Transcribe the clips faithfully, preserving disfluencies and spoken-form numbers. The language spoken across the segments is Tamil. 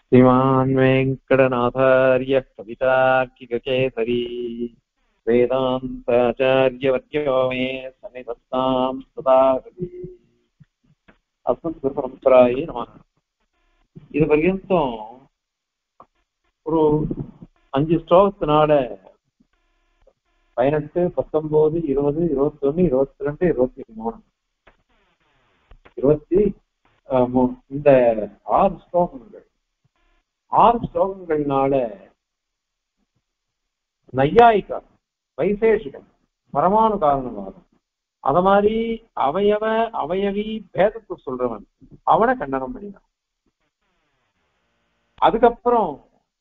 श्रीमान् वेङ्कटनाथार्यः कवितार्किककेसरी वेदान्ताचार्यवर्यो मे सन्निधत्तां सदा हृदि अस्मद्गुरुपरम्परायै नमः. இது பர்யந்தம் ஒரு அஞ்சு ஸ்லோகத்தினால பதினெட்டு பத்தொன்பது இருபது இருபத்தி ஒண்ணு இருபத்தி ரெண்டு இருபத்தி மூணு இருபத்தி மூணு இந்த ஆறு ஸ்லோகங்கள் ஆறு ஸ்லோகங்கள்னால நையாயிகா வைசேஷிகம் பரமாணு காரணவாதம் அத மாதிரி அவயவ அவயவி பேதத்தை சொல்றவன் அவனை கண்டனம் பண்ணினான். அதுக்கப்புறம்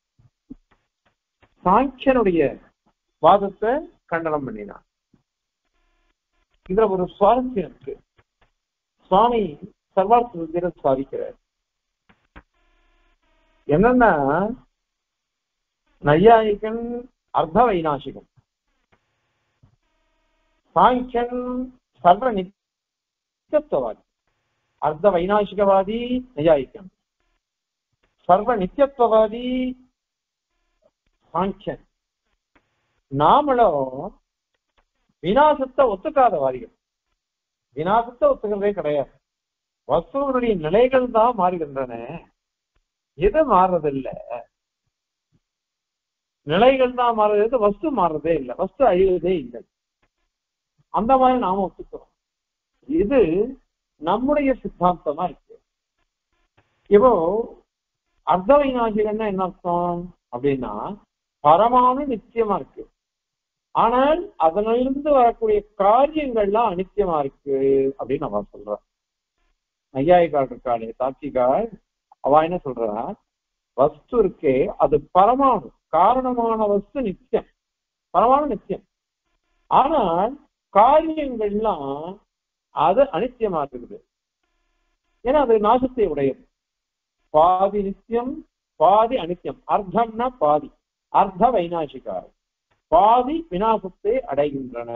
சாங்கியனுடைய வாதத்தை கண்டனம் பண்ணினான். இதுல ஒரு சுவாரஸ்யம் இருக்கு. சுவாமி சர்வார்த்த வித்தியை சாதிக்கிறார். என்னன்னா நையாயிகன் அர்த்த வைநாசிகன், சாங்கியன் சர்வ நித்தியத்துவவாதி. அர்த்த வைநாசிகவாதி நையாயிகன், சர்வ நித்தியத்துவவாதி சாங்கியன். நாமளும் விநாசத்தை ஒத்துக்காதவாதிகள். விநாசத்தை ஒத்துக்கிறதே கிடையாது. வஸ்துவனுடைய நிலைகள் தான் மாறுகின்றன, எது மாறுறதில்லை. நிலைகள் தான் மாறுறது, வஸ்து மாறுறதே இல்லை, வஸ்து அழிவதே இல்லை. அந்த மாதிரி நாம ஒத்துக்கிறோம். இது நம்முடைய சித்தாந்தமா இருக்கு. இப்போ அர்த்த வைநாசிகன்னா என்ன அர்த்தம் அப்படின்னா, பரமானு நிச்சயமா இருக்கு, ஆனால் அதனிலிருந்து வரக்கூடிய காரியங்கள்லாம் அனித்தியமா இருக்கு அப்படின்னு நம்ம சொல்றோம். நையாயிகால் இருக்காளே தார்க்கிகால், அவ என்ன சொல்றா, வஸ்து இருக்கே அது பரமாணு, காரணமான வஸ்து நித்தியம், பரமாணு நித்தியம், ஆனால் காரியங்கள்லாம் அது அனித்தியமா இருக்குது. ஏன்னா அது நாசத்தை உடையது. பாதி நித்தியம் பாதி அனித்தியம். அர்த்தம்னா பாதி, அர்த்த வைநாசிகா பாதி விநாசத்தை அடைகின்றன.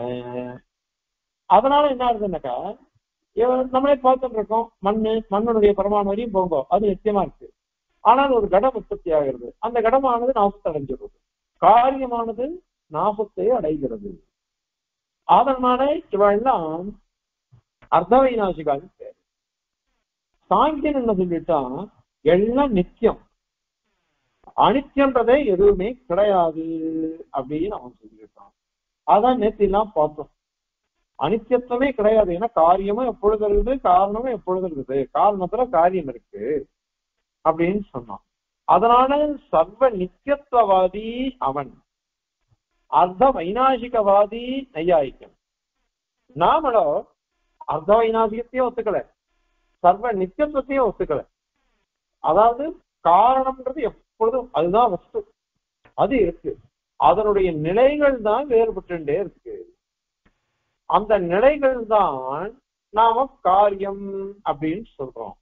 அதனால என்ன ஆகுதுன்னாக்கா, நம்மளே பார்த்துட்டு இருக்கோம், மண்ணு மண்ணுடைய பரமாணு வரையும் போங்க, அது நிச்சயமா இருக்கு. ஆனால் ஒரு கடம் உற்பத்தி ஆகிறது, அந்த கடமானது நாசத்தை அடைஞ்சிடுறது, காரியமானது நாசத்தை அடைகிறது. அதனால இவெல்லாம் அர்த்த வைநாசிகான்னு பேர். சாங்கியன் என்ன சொல்லிட்டான், எல்லாம் நித்தியம், அனித்தியன்றதே எதுவுமே கிடையாது அப்படின்னு அவன் சொல்லிட்டான். அதான் நேற்று எல்லாம் பார்த்தோம், அனித்தியத்துவமே கிடையாது. ஏன்னா காரியமும் எப்பொழுது இருக்குது, காரணமும் எப்பொழுது இருக்குது, காரணத்துல காரியம் இருக்கு அப்படின்னு சொன்னான். அதனால சர்வ நித்தியத்துவவாதி அவன், அர்த்த வைநாசிகவாதி நையாயிகன். நாமளோ அர்த்த வைநாசிகத்தையும் ஒத்துக்கல, சர்வ நித்தியத்துவத்தையும் ஒத்துக்கல. அதாவது காரணம்ன்றது எப்பொழுதும் அதுதான் வஸ்து, அது இருக்கு, அதனுடைய நிலைகள் தான் வேறுபட்டுட்டே இருக்கு. அந்த நிலைகள் தான் நாம காரியம் அப்படின்னு சொல்றோம்.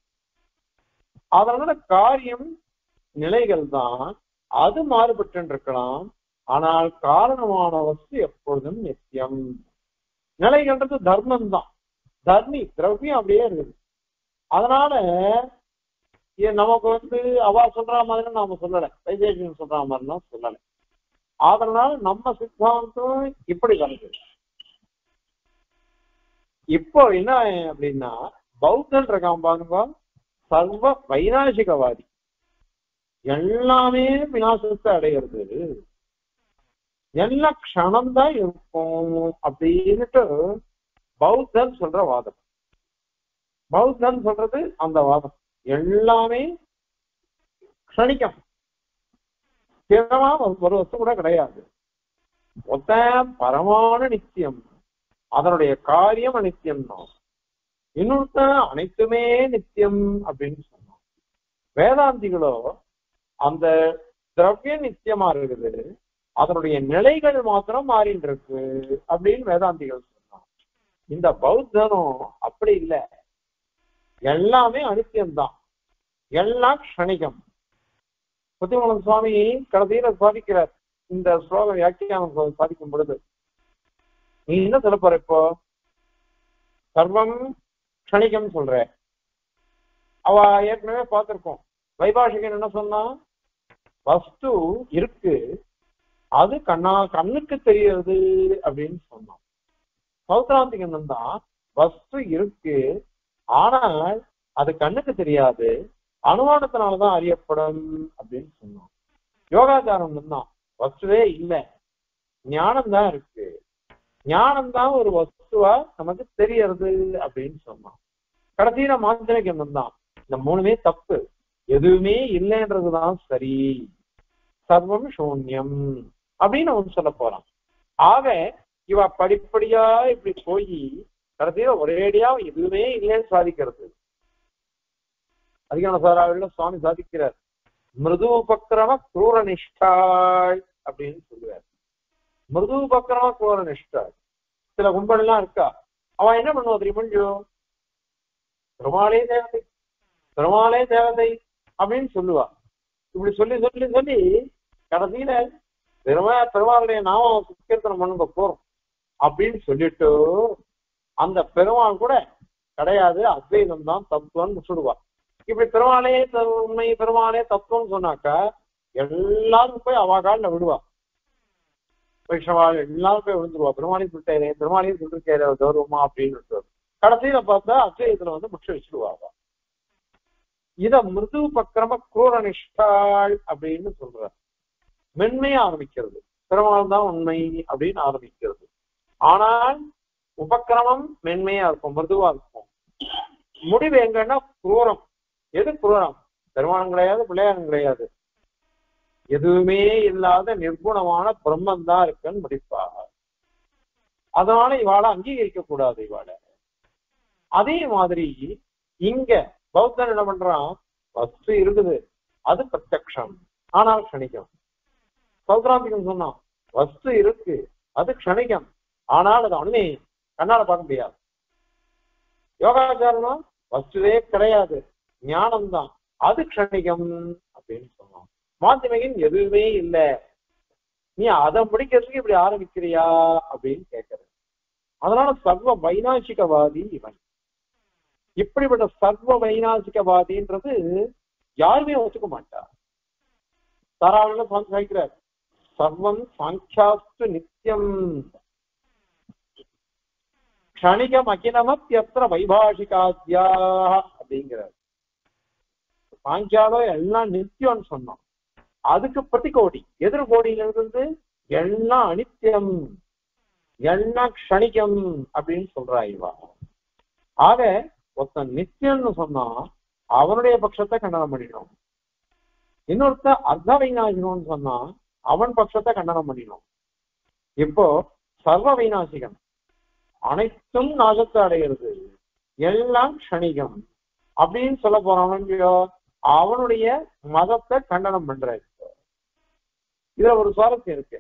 அதனால காரியம் நிலைகள் தான், அது மாறுபட்டு இருக்கலாம், ஆனால் காரணமான வஸ்து எப்பொழுதும் நித்தியம். நிலைகள்ன்றது தர்மம் தான், தர்மி திரவியம் அப்படியே இருக்குது. அதனால நமக்கு வந்து அவா சொல்ற மாதிரி நாம சொல்லலை, வைசேஷன் சொல்ற மாதிரிலாம் சொல்லலை. அதனால நம்ம சித்தாந்தம் இப்படி வருது. இப்போ என்ன அப்படின்னா, பௌத்தன் இருக்கான் பாருங்க, சர்வ வைநாசிகவாதி, எல்லாமே விநாசத்தை அடைகிறது, எல்லா க்ஷணம்தான் இருக்கும் அப்படின்னுட்டு பௌத்தன் சொல்ற வாதம். பௌத்தன் சொல்றது அந்த வாதம், எல்லாமே க்ஷணிக்கம், ஸ்திரமா ஒரு வஸ்து கூட கிடையாது. மொத்த பரமாணு நித்தியம், அதனுடைய காரியம் அனித்தியம் தான். இன்னொருத்த அனைத்துமே நித்தியம் அப்படின்னு சொன்னோம். வேதாந்திகளோ அந்த திரவியம் நித்தியமா இருக்குது, அதனுடைய நிலைகள் மாத்திரம் மாறிட்டு இருக்கு அப்படின்னு வேதாந்திகள் சொன்னான். இந்த பௌத்தனும் அப்படி இல்லை, எல்லாமே அனித்தியம்தான், எல்லாம் க்ஷணிகம். புத்திமூலம் சுவாமி கடைசியில சாதிக்கிறார், இந்த ஸ்லோக வியாக்கியானம் சாதிக்கும் பொழுது, நீ என்ன சொல்ல போற, இப்போ சர்வம் க்ஷணிகம் சொல்ற. அவ ஏற்கனவே பார்த்திருக்கோம், வைபாஷிகன் என்ன சொன்னா, வஸ்து இருக்கு, அது கண்ணா கண்ணுக்கு தெரியுது அப்படின்னு சொன்னான். சௌத்ராந்திகன் தான் வஸ்து இருக்கு, ஆனால் அது கண்ணுக்கு தெரியாது, அனுமானத்தினாலதான் அறியப்படும் அப்படின்னு சொன்னான். யோகாச்சாரம் தான் வஸ்துவே இல்லை, ஞானம் தான் இருக்கு, ஞானம் தான் ஒரு வஸ்துவா நமக்கு தெரியறது அப்படின்னு சொன்னான். கடைசியில மாந்திரிகம் தான் இந்த மூணுமே தப்பு, எதுவுமே இல்லைன்றதுதான் சரி, சர்வம் சூன்யம் அப்படின்னு அவன் சொல்ல போறான். ஆக இவ படிப்படியா இப்படி போய் கடைசியில ஒரேடியா எதுவுமே இல்லைன்னு சாதிக்கிறது. அதிகான சாராவில சுவாமி சாதிக்கிறார், மிருது உபக்கிரம குரூர நிஷ்டாள் அப்படின்னு சொல்லுவார். மிருது உபக்கிரம குரூர நிஷ்டாள். சில கும்பல் எல்லாம் இருக்கா, அவன் என்ன பண்ணுவா தெரியுமோ, பெருமாளே தேவதை பெருமாளே தேவதை அப்படின்னு சொல்லுவா. இப்படி சொல்லி சொல்லி சொல்லி கடைசியில பெருமா பெருமாளுடைய நாமம் சுக்கீர்த்தனம் பண்ணுங்க போறோம் அப்படின்னு சொல்லிட்டு அந்த பெருமாள் கூட கிடையாது, அத்வைதம் தான் தத்துவம்னு சொல்லுவா. இப்படி பெருமாளே உண்மை பெருமாளே தத்துவம்னு சொன்னாக்கா எல்லாரும் போய் அவ காலில் விடுவா. வைஷ்ணவாள் எல்லாரும் போய் விழுந்துருவா, பெருமாளையும் சொல்லிட்டே பெருமாளையும் சொல்லிருக்கேன் கௌரவமா அப்படின்னு. கடைசியில பார்த்தா அத்வைதத்துல வந்து முற்ற வச்சிருவாங்க. இத மிருது பக்கிரம குரூர நிஷ்டாள் அப்படின்னு சொல்ற, மென்மையா ஆரம்பிக்கிறது, பெருமாள் தான் உண்மை அப்படின்னு ஆரம்பிக்கிறது. ஆனால் உபக்கிரமம் மென்மையா இருக்கும், மிருதுவா இருக்கும். முடிவு எங்கன்னா குரூரம். எது குரூரம்? பெருமானம் கிடையாது, பிள்ளையாரும் கிடையாது, எதுவுமே இல்லாத நிர்குணமான பிரம்மன் தான் இருக்குன்னு முடிப்பா. அதனால இவாளை அங்கீகரிக்க கூடாது இவாளை. அதே மாதிரி இங்க பௌத்தன் என்ன பண்றான், வஸ்து இருக்குது அது பிரத்யக்ஷம் ஆனால் க்ஷணிகம். சௌத்ராந்திகம் சொன்னான், வஸ்து இருக்கு அது க்ஷணிகம் ஆனால் அது அணுமே கண்ணால பார்க்க முடியாது. யோகாச்சாரமா வஸ்துவே கிடையாது, ஞானம்தான் அது க்ஷணிகம் அப்படின்னு சொன்னான். மாத்தியமிகன் எதுவுமே இல்லை, நீ அதை முடிக்கிறதுக்கு இப்படி ஆரம்பிக்கிறியா அப்படின்னு கேட்கறது. அதனால சர்வ வைநாசிகவாதி இவன். இப்படிப்பட்ட சர்வ வைநாசிகவாதின்றது யாருமே ஒத்துக்க மாட்டார். தாராள சாய்க்கிறார், சர்வம் சாங்கியாஸ்து நித்தியம் க்ஷணிகம் அகிலமத்யத்ர வைபாஷிகாத்யா அப்படிங்கிறார். சாங்கியாலோ எல்லாம் நித்தியம்னு சொன்னோம், அதுக்கு பிரதிகோடி எதிர்கோடியிலிருந்து எல்லாம் அனித்தியம் எல்லாம் க்ஷணிகம் அப்படின்னு சொல்றா இவா. ஆக ஒருத்தன் நித்தியம்னு சொன்னா அவனுடைய பட்சத்தை கண்டனம் பண்ணிடும், இன்னொருத்த அர்த்த வைநாசிகம்னு சொன்னா அவன் பட்சத்தை கண்டனம் பண்ணிடும். இப்போ சர்வ வைநாசிகம் அனைத்தும் நாசத்தை அடைகிறது, எல்லாம் க்ஷணிகம் அப்படின்னு சொல்ல போறானோ அவனுடைய மதத்தை கண்டனம் பண்ற. இதுல ஒரு சுவாரஸ்யம் இருக்கு.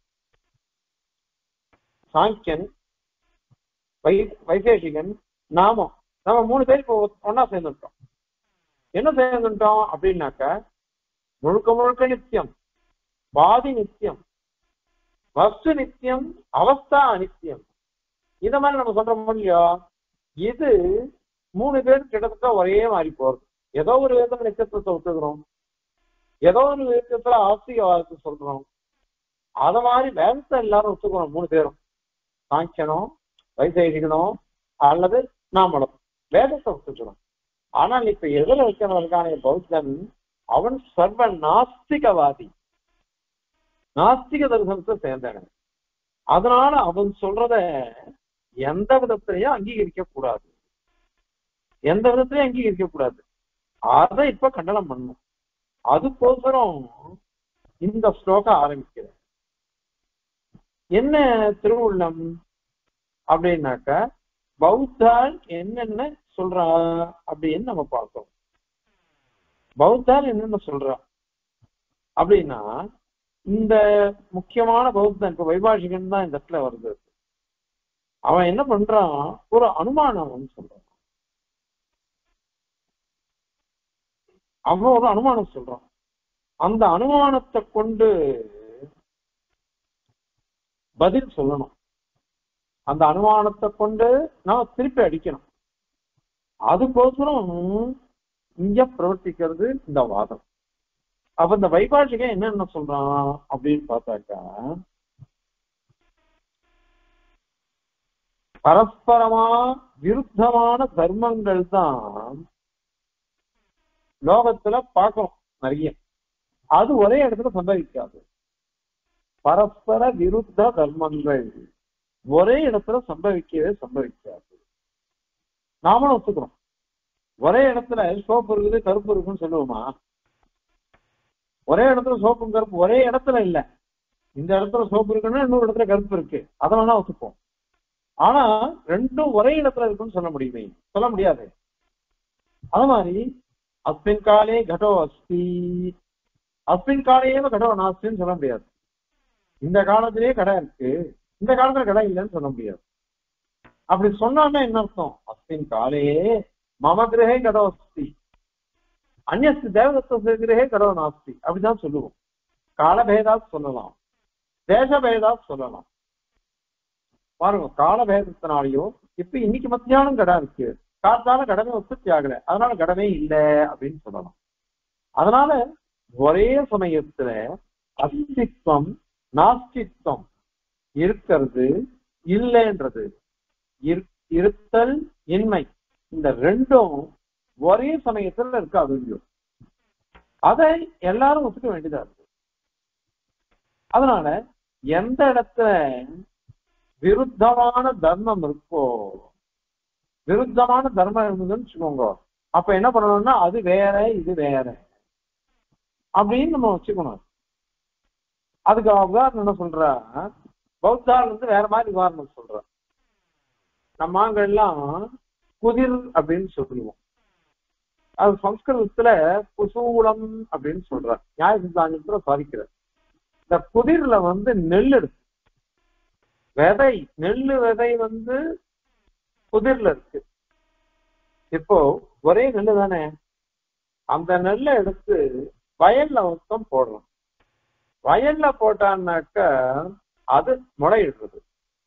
சாங்கியன், வை வைசேஷிகன், நாமம் நம்ம மூணு பேர் இப்போ ஒன்னா சேர்ந்துட்டோம். என்ன சேர்ந்துட்டோம் அப்படின்னாக்க முழுக்க முழுக்க நித்தியம், பாதி நித்தியம், வஸ்து நித்தியம், அவஸ்தா அனித்தியம். இத மாதிரி நம்ம சொல்றோம் இல்லையா, இது மூணு பேர் கிட்டத்தட்ட ஒரே மாதிரி போறது. ஏதோ ஒரு விதத்துல நிச்சயத்தை ஒத்துக்கிறோம், ஏதோ ஒரு விதத்துல ஆஸ்திகவாதத்தை சொல்றோம். அத மாதிரி வேதத்தை எல்லாரும் ஒத்துக்கிறோம் மூணு பேரும், சாங்கியனும் வைசேஷிகனும் அல்லது நாமளும் வேதத்தை ஒத்துக்கிறோம். ஆனால் இப்ப எதிர வைக்கிறவர்களுக்கான பௌத்தன் அவன் சர்வ நாஸ்திகவாதி, நாஸ்திக தரிசனத்தை சேர்ந்தவன். அதனால அவன் சொல்றத எந்த விதத்திலையும் அங்கீகரிக்க கூடாது, எந்த விதத்திலையும் அங்கீகரிக்க கூடாது. அதை இப்ப கண்டனம் பண்ணும். அதுக்கோசரம் இந்த ஸ்லோகம் ஆரம்பிக்கிறது. என்ன திருவுள்ளம் அப்படின்னாக்க பௌத்தால் என்னென்ன சொல்றா அப்படின்னு நம்ம பார்க்கிறோம். பௌத்தால் என்னென்ன சொல்றா அப்படின்னா, இந்த முக்கியமான பௌத்தன் இப்ப வைபாஷிகன் தான் இந்த இடத்துல வருது. அவன் என்ன பண்றான், ஒரு அனுமானம் சொல்றான். அவன் ஒரு அனுமானம் சொல்றான். அந்த அனுமானத்தை கொண்டு பதில் சொல்லணும். அந்த அனுமானத்தை கொண்டு நாம திருப்பி அடிக்கணும். அதுக்கோசரம் இங்க பிரவர்த்திக்கிறது இந்த வாதம். அப்ப இந்த வைபாஷிகன் என்னென்ன சொல்றான் அப்படின்னு பார்த்தாக்கா, பரஸ்பரமா விருத்தமான தர்மங்கள் தான் லோகத்துல பார்க்கணும் நிறைய. அது ஒரே இடத்துல சம்பவிக்காது. பரஸ்பர விருத்த தர்மங்கள் ஒரே இடத்துல சம்பவிக்கவே சம்பவிக்காது. நாமளும் ஒத்துக்கிறோம். ஒரே இடத்துல சோப்பு இருக்குது கருப்பு இருக்குன்னு சொல்லுவோமா? ஒரே இடத்துல சோப்பும் கருப்பு ஒரே இடத்துல இல்ல. இந்த இடத்துல சோப்பு இருக்குன்னா இன்னொரு இடத்துல கருப்பு இருக்கு, அதெல்லாம் ஒத்துப்போம். ஆனா ரெண்டும் ஒரே இடத்துல இருக்குன்னு சொல்ல முடியுமே? சொல்ல முடியாது. அது மாதிரி அஸ்மின் காலே கடோ அஸ்தி, அஸ்மின் காலையே கடோ நாஸ்தின்னு சொல்ல முடியாது. இந்த காலத்திலேயே கடை இருக்கு, இந்த காலத்துல கடை இல்லைன்னு சொல்ல முடியாது. அப்படி சொன்னான்னா என்ன அர்த்தம்? அஸ்மின் காலையே மம கிரகே கடோ அஸ்தி, அந்நிய தேவதத்த கிரகே கடோ நாஸ்தி அப்படிதான் சொல்லுவோம். காலபேதா சொல்லலாம், தேசபேதா சொல்லலாம். பாருங்க, காலபேதத்தினாலேயோ இப்ப இன்னைக்கு மத்தியானம் கடை இருக்கு, காத்தால கடமை உற்பத்தி ஆகல, அதனால கடமே இல்லை அப்படின்னு சொல்லலாம். அதனால ஒரே சமயத்துல அஸ்தித்வம் நாஸ்தித்வம் இருக்கிறது இல்லைன்றது, இருத்தல் இன்மை, இந்த ரெண்டும் ஒரே சமயத்துல இருக்காது. அதை எல்லாரும் ஒத்துக்க வேண்டியதா இருக்கு. அதனால எந்த இடத்துல விருத்தமான தர்மம் இருக்கோ, விருத்தமான தர்மம் இருந்ததுன்னு வச்சுக்கோங்க, அப்ப என்ன பண்ணணும்னா அது வேற இது வேற அப்படின்னு நம்ம வச்சுக்கணும். அதுக்கு உதாரணம் என்ன சொல்ற, பௌத்தால் வந்து வேற மாதிரி உதாரணம் சொல்ற. நம்ம எல்லாம் குதிர் அப்படின்னு சொல்லுவோம். அது சம்ஸ்கிருதத்துல குசூலம் அப்படின்னு சொல்ற. நியாய சித்தாந்தத்துல சாதிக்கிற இந்த குதிர்ல வந்து நெல் எடுத்து விதை, நெல்லு விதை வந்து குதிர்ல இருக்கு. இப்போ ஒரே நெல்லு தானே, அந்த நெல்லை எடுத்து வயல்ல மொத்தம் போடுறோம். வயல்ல போட்டான்னாக்க அது முளையிடுறது,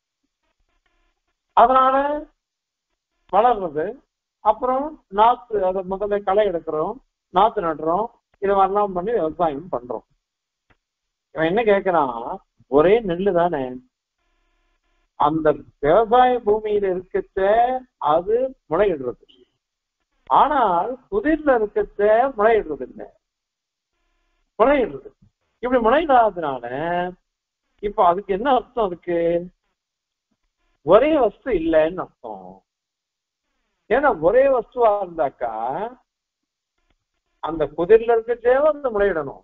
அதனால வளர்றது. அப்புறம் நாத்து, அதை முதல்ல களை எடுக்கிறோம், நாத்து நடுறோம், இதை மாதிரிலாம் பண்ணி விவசாயம் பண்றோம். இவன் என்ன கேட்கிறான், ஒரே நெல்லு தானே, அந்த விவசாய பூமியில இருக்கச்ச அது முளையிடுறது, ஆனால் குதிர்ல இருக்கச்ச முளையிடுறது இல்லை, முளையிடுறது. இப்படி முளையிடாததுனால இப்ப அதுக்கு என்ன அர்த்தம்? அதுக்கு ஒரே வஸ்து இல்லைன்னு அர்த்தம். ஏன்னா ஒரே வஸ்துவா இருந்தாக்கா அந்த குதிர்ல இருக்கச்சே வந்து முளையிடணும்.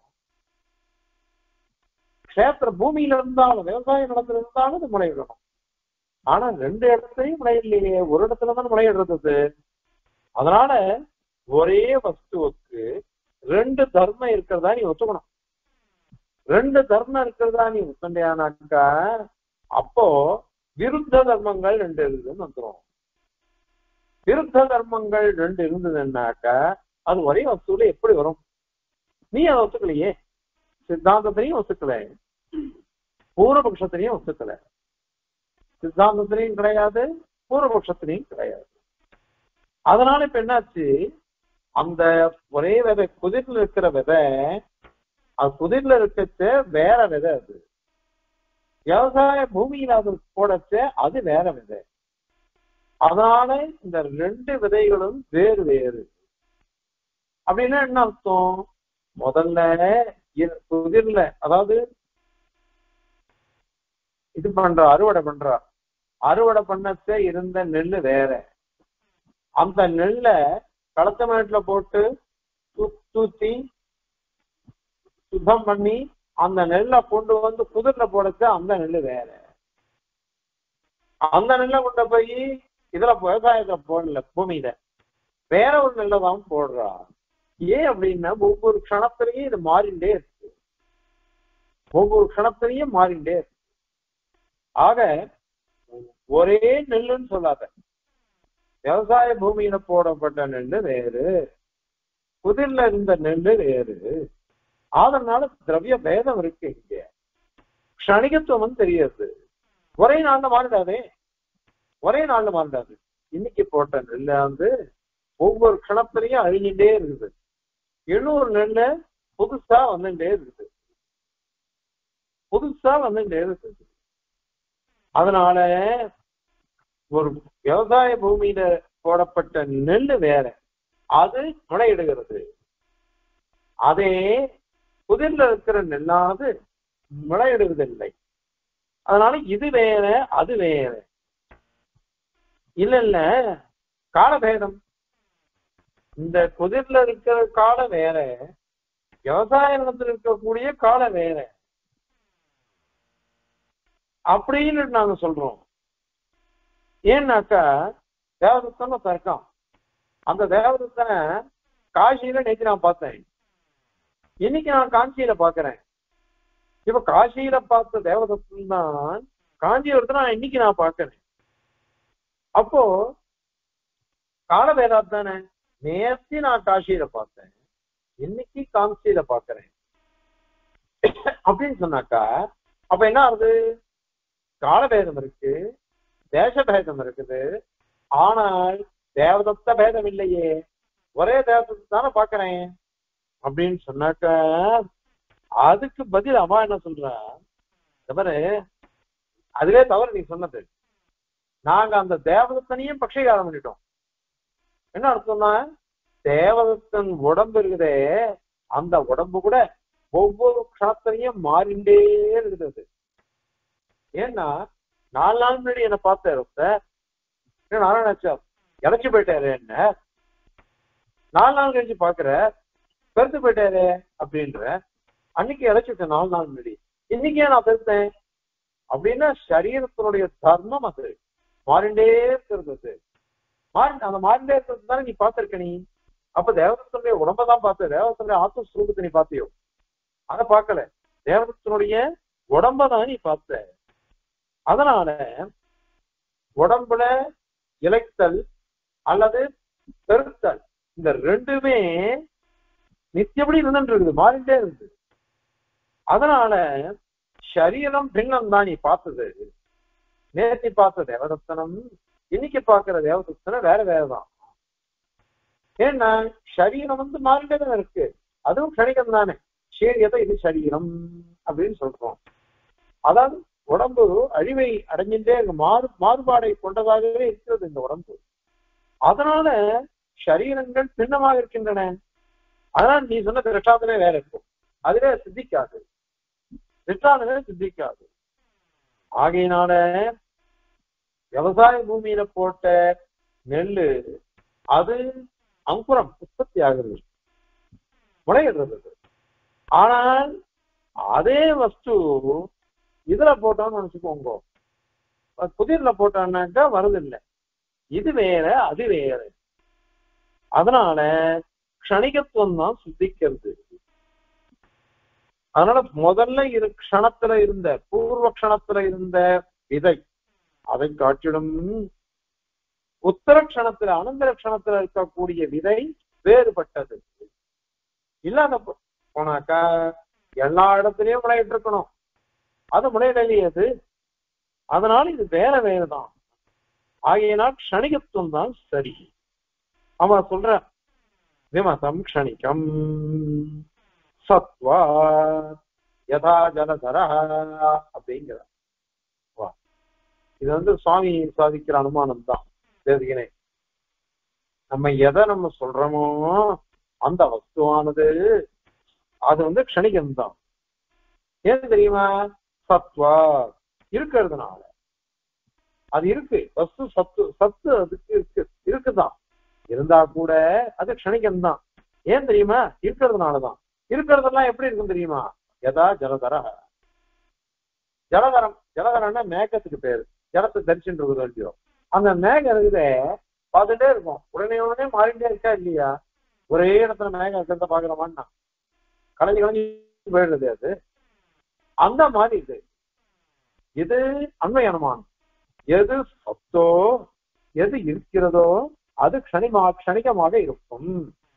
கஷேத்திர பூமியில இருந்தாலும் விவசாய நிலத்துல இருந்தாலும் அது முளையிடணும். ஆனா ரெண்டு இடத்துலயும் முளையிடலையே, ஒரு இடத்துலதான் முளையிடுறது. அதனால ஒரே வஸ்துவுக்கு ரெண்டு தர்மம் இருக்கிறதா நீ ஒத்துக்கணும். ரெண்டு தர்மம் இருக்கிறதா நீ ஒத்துண்டையானாக்கா அப்போ விருத்த தர்மங்கள் ரெண்டு இருக்குதுன்னு வந்துடும். விருத்த தர்மங்கள் ரெண்டு இருந்ததுன்னாக்கா அது ஒரே வஸ்துல எப்படி வரும்? நீ அதை ஒத்துக்கலையே, சித்தாந்தத்திலையும் ஒத்துக்கல, பூர்வபக்ஷத்திலையும் ஒத்துக்கல. சித்தாந்தத்திலையும் கிடையாது, பூர்வபக்ஷத்திலையும் கிடையாது. அதனால இப்ப என்னாச்சு, அந்த ஒரே விதை குதிர்ல இருக்கிற விதை, அது குதிர்ல இருக்கச்ச வேற விதை, அது விவசாய பூமியில அது போடச்ச அது வேற விதை. அதனால இந்த ரெண்டு விதைகளும் வேறு வேறு. அப்படின்னா என்ன அர்த்தம்? முதல்ல குதிர்ல, அதாவது இது பண்ற அறுவடை பண்ற அறுவடை பண்ணச்ச இருந்த நெல்லு வேற, அந்த நெல்லை களத்த மேட்டுல போட்டு தூத்தி சுத்தம் பண்ணி அந்த நெல்லை கொண்டு வந்து குதிர்ல போடச்ச அந்த நெல்லு வேற. அந்த நெல்லை கொண்டு போய் இதுல விவசாயத்துல போடல, பூமியில வேற ஒரு நெல்லை தான் போடுறா. ஏன் அப்படின்னா ஒவ்வொரு க்ஷணத்திலையும் இது மாறிண்டே இருக்கு, ஒவ்வொரு க்ஷணத்திலையும் மாறிண்டே இருக்கு. ஆக ஒரே நெல்லுன்னு சொல்லாத, விவசாய பூமியில போடப்பட்ட நெல்லு வேறு, குதிர்ல இருந்த நெல்லு வேறு. அதனால திரவிய பேதம் இருக்கு. இங்க க்ஷணிகத்துவம் தெரியாது. ஒரே நாள்ல மாறிடாதே, ஒரே நாள்ல மாறிடாது. இன்னைக்கு போட்ட நெல்ல வந்து ஒவ்வொரு க்ஷணத்திலையும் அழிஞ்சுட்டே இருக்குது. இன்னொரு நெல்லு புதுசா வந்துட்டே இருக்குது, புதுசா வந்துட்டே இருக்குது. அதனால ஒரு விவசாய பூமியில போடப்பட்ட நெல்லு வேற, அது முளையிடுகிறது. அதே புதிர்ல இருக்கிற நெல்லானது முளையிடுவதில்லை. அதனால இது வேற அது வேற. இல்ல இல்ல காலபேதம். இந்த புதிர்ல இருக்கிற காலம் வேற, விவசாய நிலத்தில் இருக்கக்கூடிய காலம் வேற அப்படின்னு நாங்க சொல்றோம். ஏன்னாக்கா தேவதத்தனை தர்க்கம், அந்த தேவதத்தனை காசியில நேற்று நான் பார்த்தேன், இன்னைக்கு நான் காஞ்சியில பாக்குறேன். இப்ப காசியில பார்த்த தேவதத்தன் தான் காஞ்சிபுரத்தை நான் இன்னைக்கு நான் பாக்குறேன். அப்போ காலவேதாத் தானே. நேர்த்தி நான் காசியில பார்த்தேன், இன்னைக்கு காஞ்சியில பாக்குறேன் அப்படின்னு சொன்னாக்கா அப்ப என்ன ஆகுது? காலபேதம் இருக்கு, தேச பேதம் இருக்குது. ஆனால் தேவதத்த பேதம் இல்லையே, ஒரே தேவதத்தை தானே பாக்குறேன் அப்படின்னு சொன்னாக்க அதுக்கு பதில் அவன் என்ன சொல்றா, தவறு அதுவே தவறு நீ சொன்னது. நாங்க அந்த தேவதத்தனையும் பட்சீகாரம் பண்ணிட்டோம். என்ன அர்த்தம்னா, தேவதத்தன் உடம்பு இருக்குதே, அந்த உடம்பு கூட ஒவ்வொரு க்ஷணத்திலையும் மாறிண்டே இருக்குது. ஏன்னா நாலு நாள் முன்னாடி என்ன பார்த்த நாராயணாச்சா இழைச்சு போயிட்டாரு, என்ன நாலு நாள் கழிச்சு பாக்குற பெருத்து போயிட்டாரு அப்படின்ற. அன்னைக்கு இழைச்சுட்டேன் நாலு நாள் முன்னாடி, இன்னைக்கு ஏன் நான் பெருத்தேன் அப்படின்னா சரீரத்தினுடைய தர்மம் அது மாறிண்டே இருக்கிறது. மாறி அந்த மாறிண்டே இருக்கிறது தானே நீ பார்த்திருக்க. நீ அப்ப தேவதத்தனுடைய உடம்பதான் பார்த்த, தேவதத்தனுடைய ஆத்மஸ்வரூபத்தை நீ பார்த்தியோ? அதை பார்க்கல, தேவதத்தனுடைய உடம்பதான் நீ பார்த்த. அதனால உடம்புல இழைத்தல் அல்லது பெருத்தல் இந்த ரெண்டுமே நித்தியப்படி இருந்துட்டு இருக்குது, மாறிட்டே இருக்குது. அதனால சரீரம் பின்னம் தான் நீ பார்த்தது. நேற்று பார்த்த தேவதத்தனம் இன்னைக்கு பார்க்கிற தேவதத்தனம் வேற வேறதான். ஏன்னா சரீரம் வந்து மாறிட்டே தான் இருக்கு, அதுவும் கணிகம் தானே. சீரியதை இது சரீரம் அப்படின்னு சொல்றோம். அதாவது உடம்பு அழிவை அடைஞ்சிட்டே இருக்கு, மாறு மாறுபாடை கொண்டதாகவே இருக்கிறது இந்த உடம்பு. அதனால சரீரங்கள் பின்னமாக இருக்கின்றன. அதனால நீ சொன்ன திரட்டாதனே வேற இருக்கும், அதுவே சித்திக்காது, திட்டாதனே சித்திக்காது. ஆகையினால விவசாய பூமியில போட்ட நெல்லு அது அங்குரம் உற்பத்தி ஆகுது, முளையிடுறது. ஆனால் அதே வஸ்து இதுல போட்டோம்னு நினைச்சுக்கோங்க, புதிர்ல போட்டோம்னாக்கா வருதில்லை. இது வேற அது வேற. அதனால க்ஷணிகத்துவம் தான் சித்திக்கிறது. அதனால முதல்ல இரு க்ஷணத்துல இருந்த பூர்வ க்ஷணத்துல இருந்த விதை அதை காட்டிடும் உத்தர க்ஷணத்துல அனந்தர க்ஷணத்துல இருக்கக்கூடிய விதை வேறுபட்டது. இல்லாத போனாக்கா எல்லா இடத்துலயும் முளையிட்டு இருக்கணும், அது முளையிடையது. அதனால இது வேற வேறுதான். ஆகையினால் க்ஷணிகத்துவம் தான் சரி. அவன் சொல்ற விமதம் க்ஷணிகம் சத்வா யதா ஜலதர அப்படிங்கிற. இது வந்து சுவாமி சாதிக்கிற அனுமானம் தான். தேவிகனே, நம்ம எதை நம்ம சொல்றோமோ அந்த வஸ்துவானது அது வந்து க்ஷணிகம்தான். ஏன் தெரியுமா? சத்வா இருக்கிறதுனால. அது இருக்கு, வஸ்து சத்து சத்து அதுக்கு இருக்கு இருக்குதான், இருந்தா கூட அது க்ஷணிகம்தான். ஏன் தெரியுமா? இருக்கிறதுனாலதான். இருக்கிறதெல்லாம் எப்படி இருக்கும் தெரியுமா? எதா ஜலதர, ஜலதரம் ஜலதரம்னா மேகத்துக்கு பேரு, ஜலத்தை தரிச்சுன்றது வேண்டியோ. அந்த மேகம் இருக்குதே பார்த்துட்டே இருக்கும், உடனே உடனே மாறிட்டே இருக்கா இல்லையா? ஒரே இடத்துல மேகம் இருக்கிறத பாக்குறோமான்னா கலைஞ்சு கலைஞ்சு போயிடுறது அது. அந்த மாதிரி இது இது அண்மை அனுமானம். எது சத்தோ எது இருக்கிறதோ அது க்ஷணிமா க்ஷணிகமாக இருக்கும்.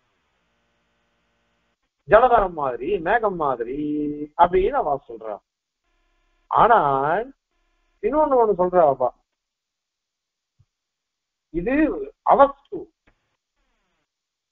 ஜலதரம் மாதிரி மேகம் மாதிரி அப்படின்னு அவ சொல்றா. ஆனால் இன்னொன்னு ஒண்ணு சொல்றாப்பா, இது அவஸ்து.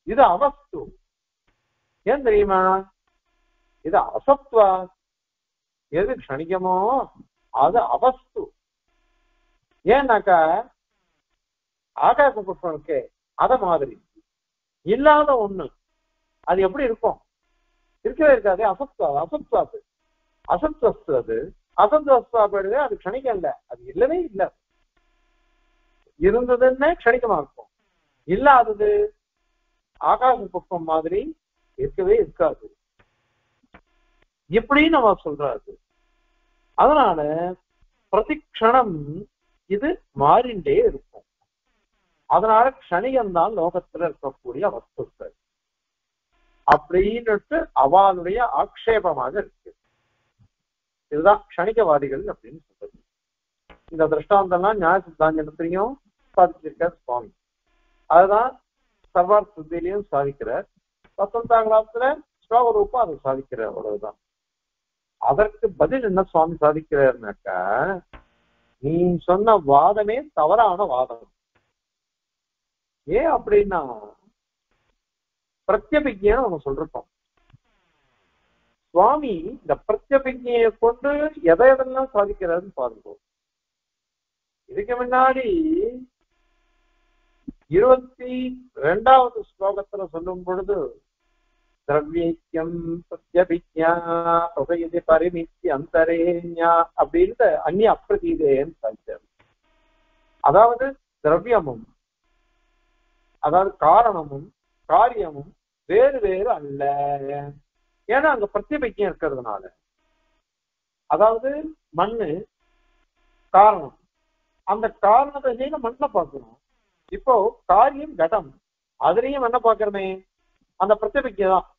இது அவஸ்து. ஏன் தெரியுமா? இது அசத்வா. எது க்ஷணிகமோ அது அவஸ்து. ஏன்னாக்கா ஆகாச புஷ்பம் இருக்கே அத மாதிரி இல்லாத ஒண்ணு அது எப்படி இருக்கும்? இருக்கவே இருக்காது. அசத்வா அசத்வாது அசத்வஸ்து. அது அசத்வஸ்தா போயிடுது. அது க்ஷணிகம் இல்ல. அது இல்லவே இல்லை. இருந்ததுன்னு க்ஷணிகமா இருக்கும். இல்லாதது ஆகாச புஷ்பம் மாதிரி இருக்கவே இருக்காது. இப்படி நம்ம சொல்றாரு. அதனால பிரதிக்ஷணம் இது மாறிண்டே இருக்கும். அதனால க்ஷணிகம்தான் லோகத்துல இருக்கக்கூடிய வஸ்துக்கள் அப்படின்னுட்டு அவளுடைய ஆக்ஷேபமாக இருக்கு. இதுதான் க்ஷணிகவாதிகள் அப்படின்னு சொல்றது. இந்த திருஷ்டாந்தம்லாம் நியாய சித்தாந்தத்திலையும் சாதிச்சிருக்கார் சுவாமி. அதுதான் சர்வார் சுத்திலையும் சாதிக்கிறார். வசந்தாகலாத்துல ஸ்லோக ரூபம் அதை சாதிக்கிறார். அவ்வளவுதான். அதற்கு பதில் என்ன சுவாமி சாதிக்கிறாருனாக்கா, நீ சொன்ன வாதமே தவறான வாதம். ஏன் அப்படின்னா பிரத்யபிஜைன்னு நம்ம சொல்றோம். சுவாமி இந்த பிரத்யபிஜையை கொண்டு எதை எதெல்லாம் சாதிக்கிறாருன்னு பாருங்க. இதுக்கு முன்னாடி இருபத்தி ரெண்டாவது ஸ்லோகத்துல சொல்லும் பொழுது திரவியம் பிரத்யபிஜா உபயதி பரிமித்தி அந்தரேன்யா அப்படின்ற அந்நிய அப்பிரதீதேன்னு சாதிச்சார். அதாவது திரவியமும் அதாவது காரணமும் காரியமும் வேறு வேறு அல்ல. ஏன்னா அங்க பிரத்யபிஜம் இருக்கிறதுனால, அதாவது மண்ணு காரணம், அந்த காரணத்தை மண்ணை பார்க்கணும். இப்போ காரியம் கடம், அதுலயும் என்ன பார்க்கணுமே அந்த பிரத்யபிஜை தான்.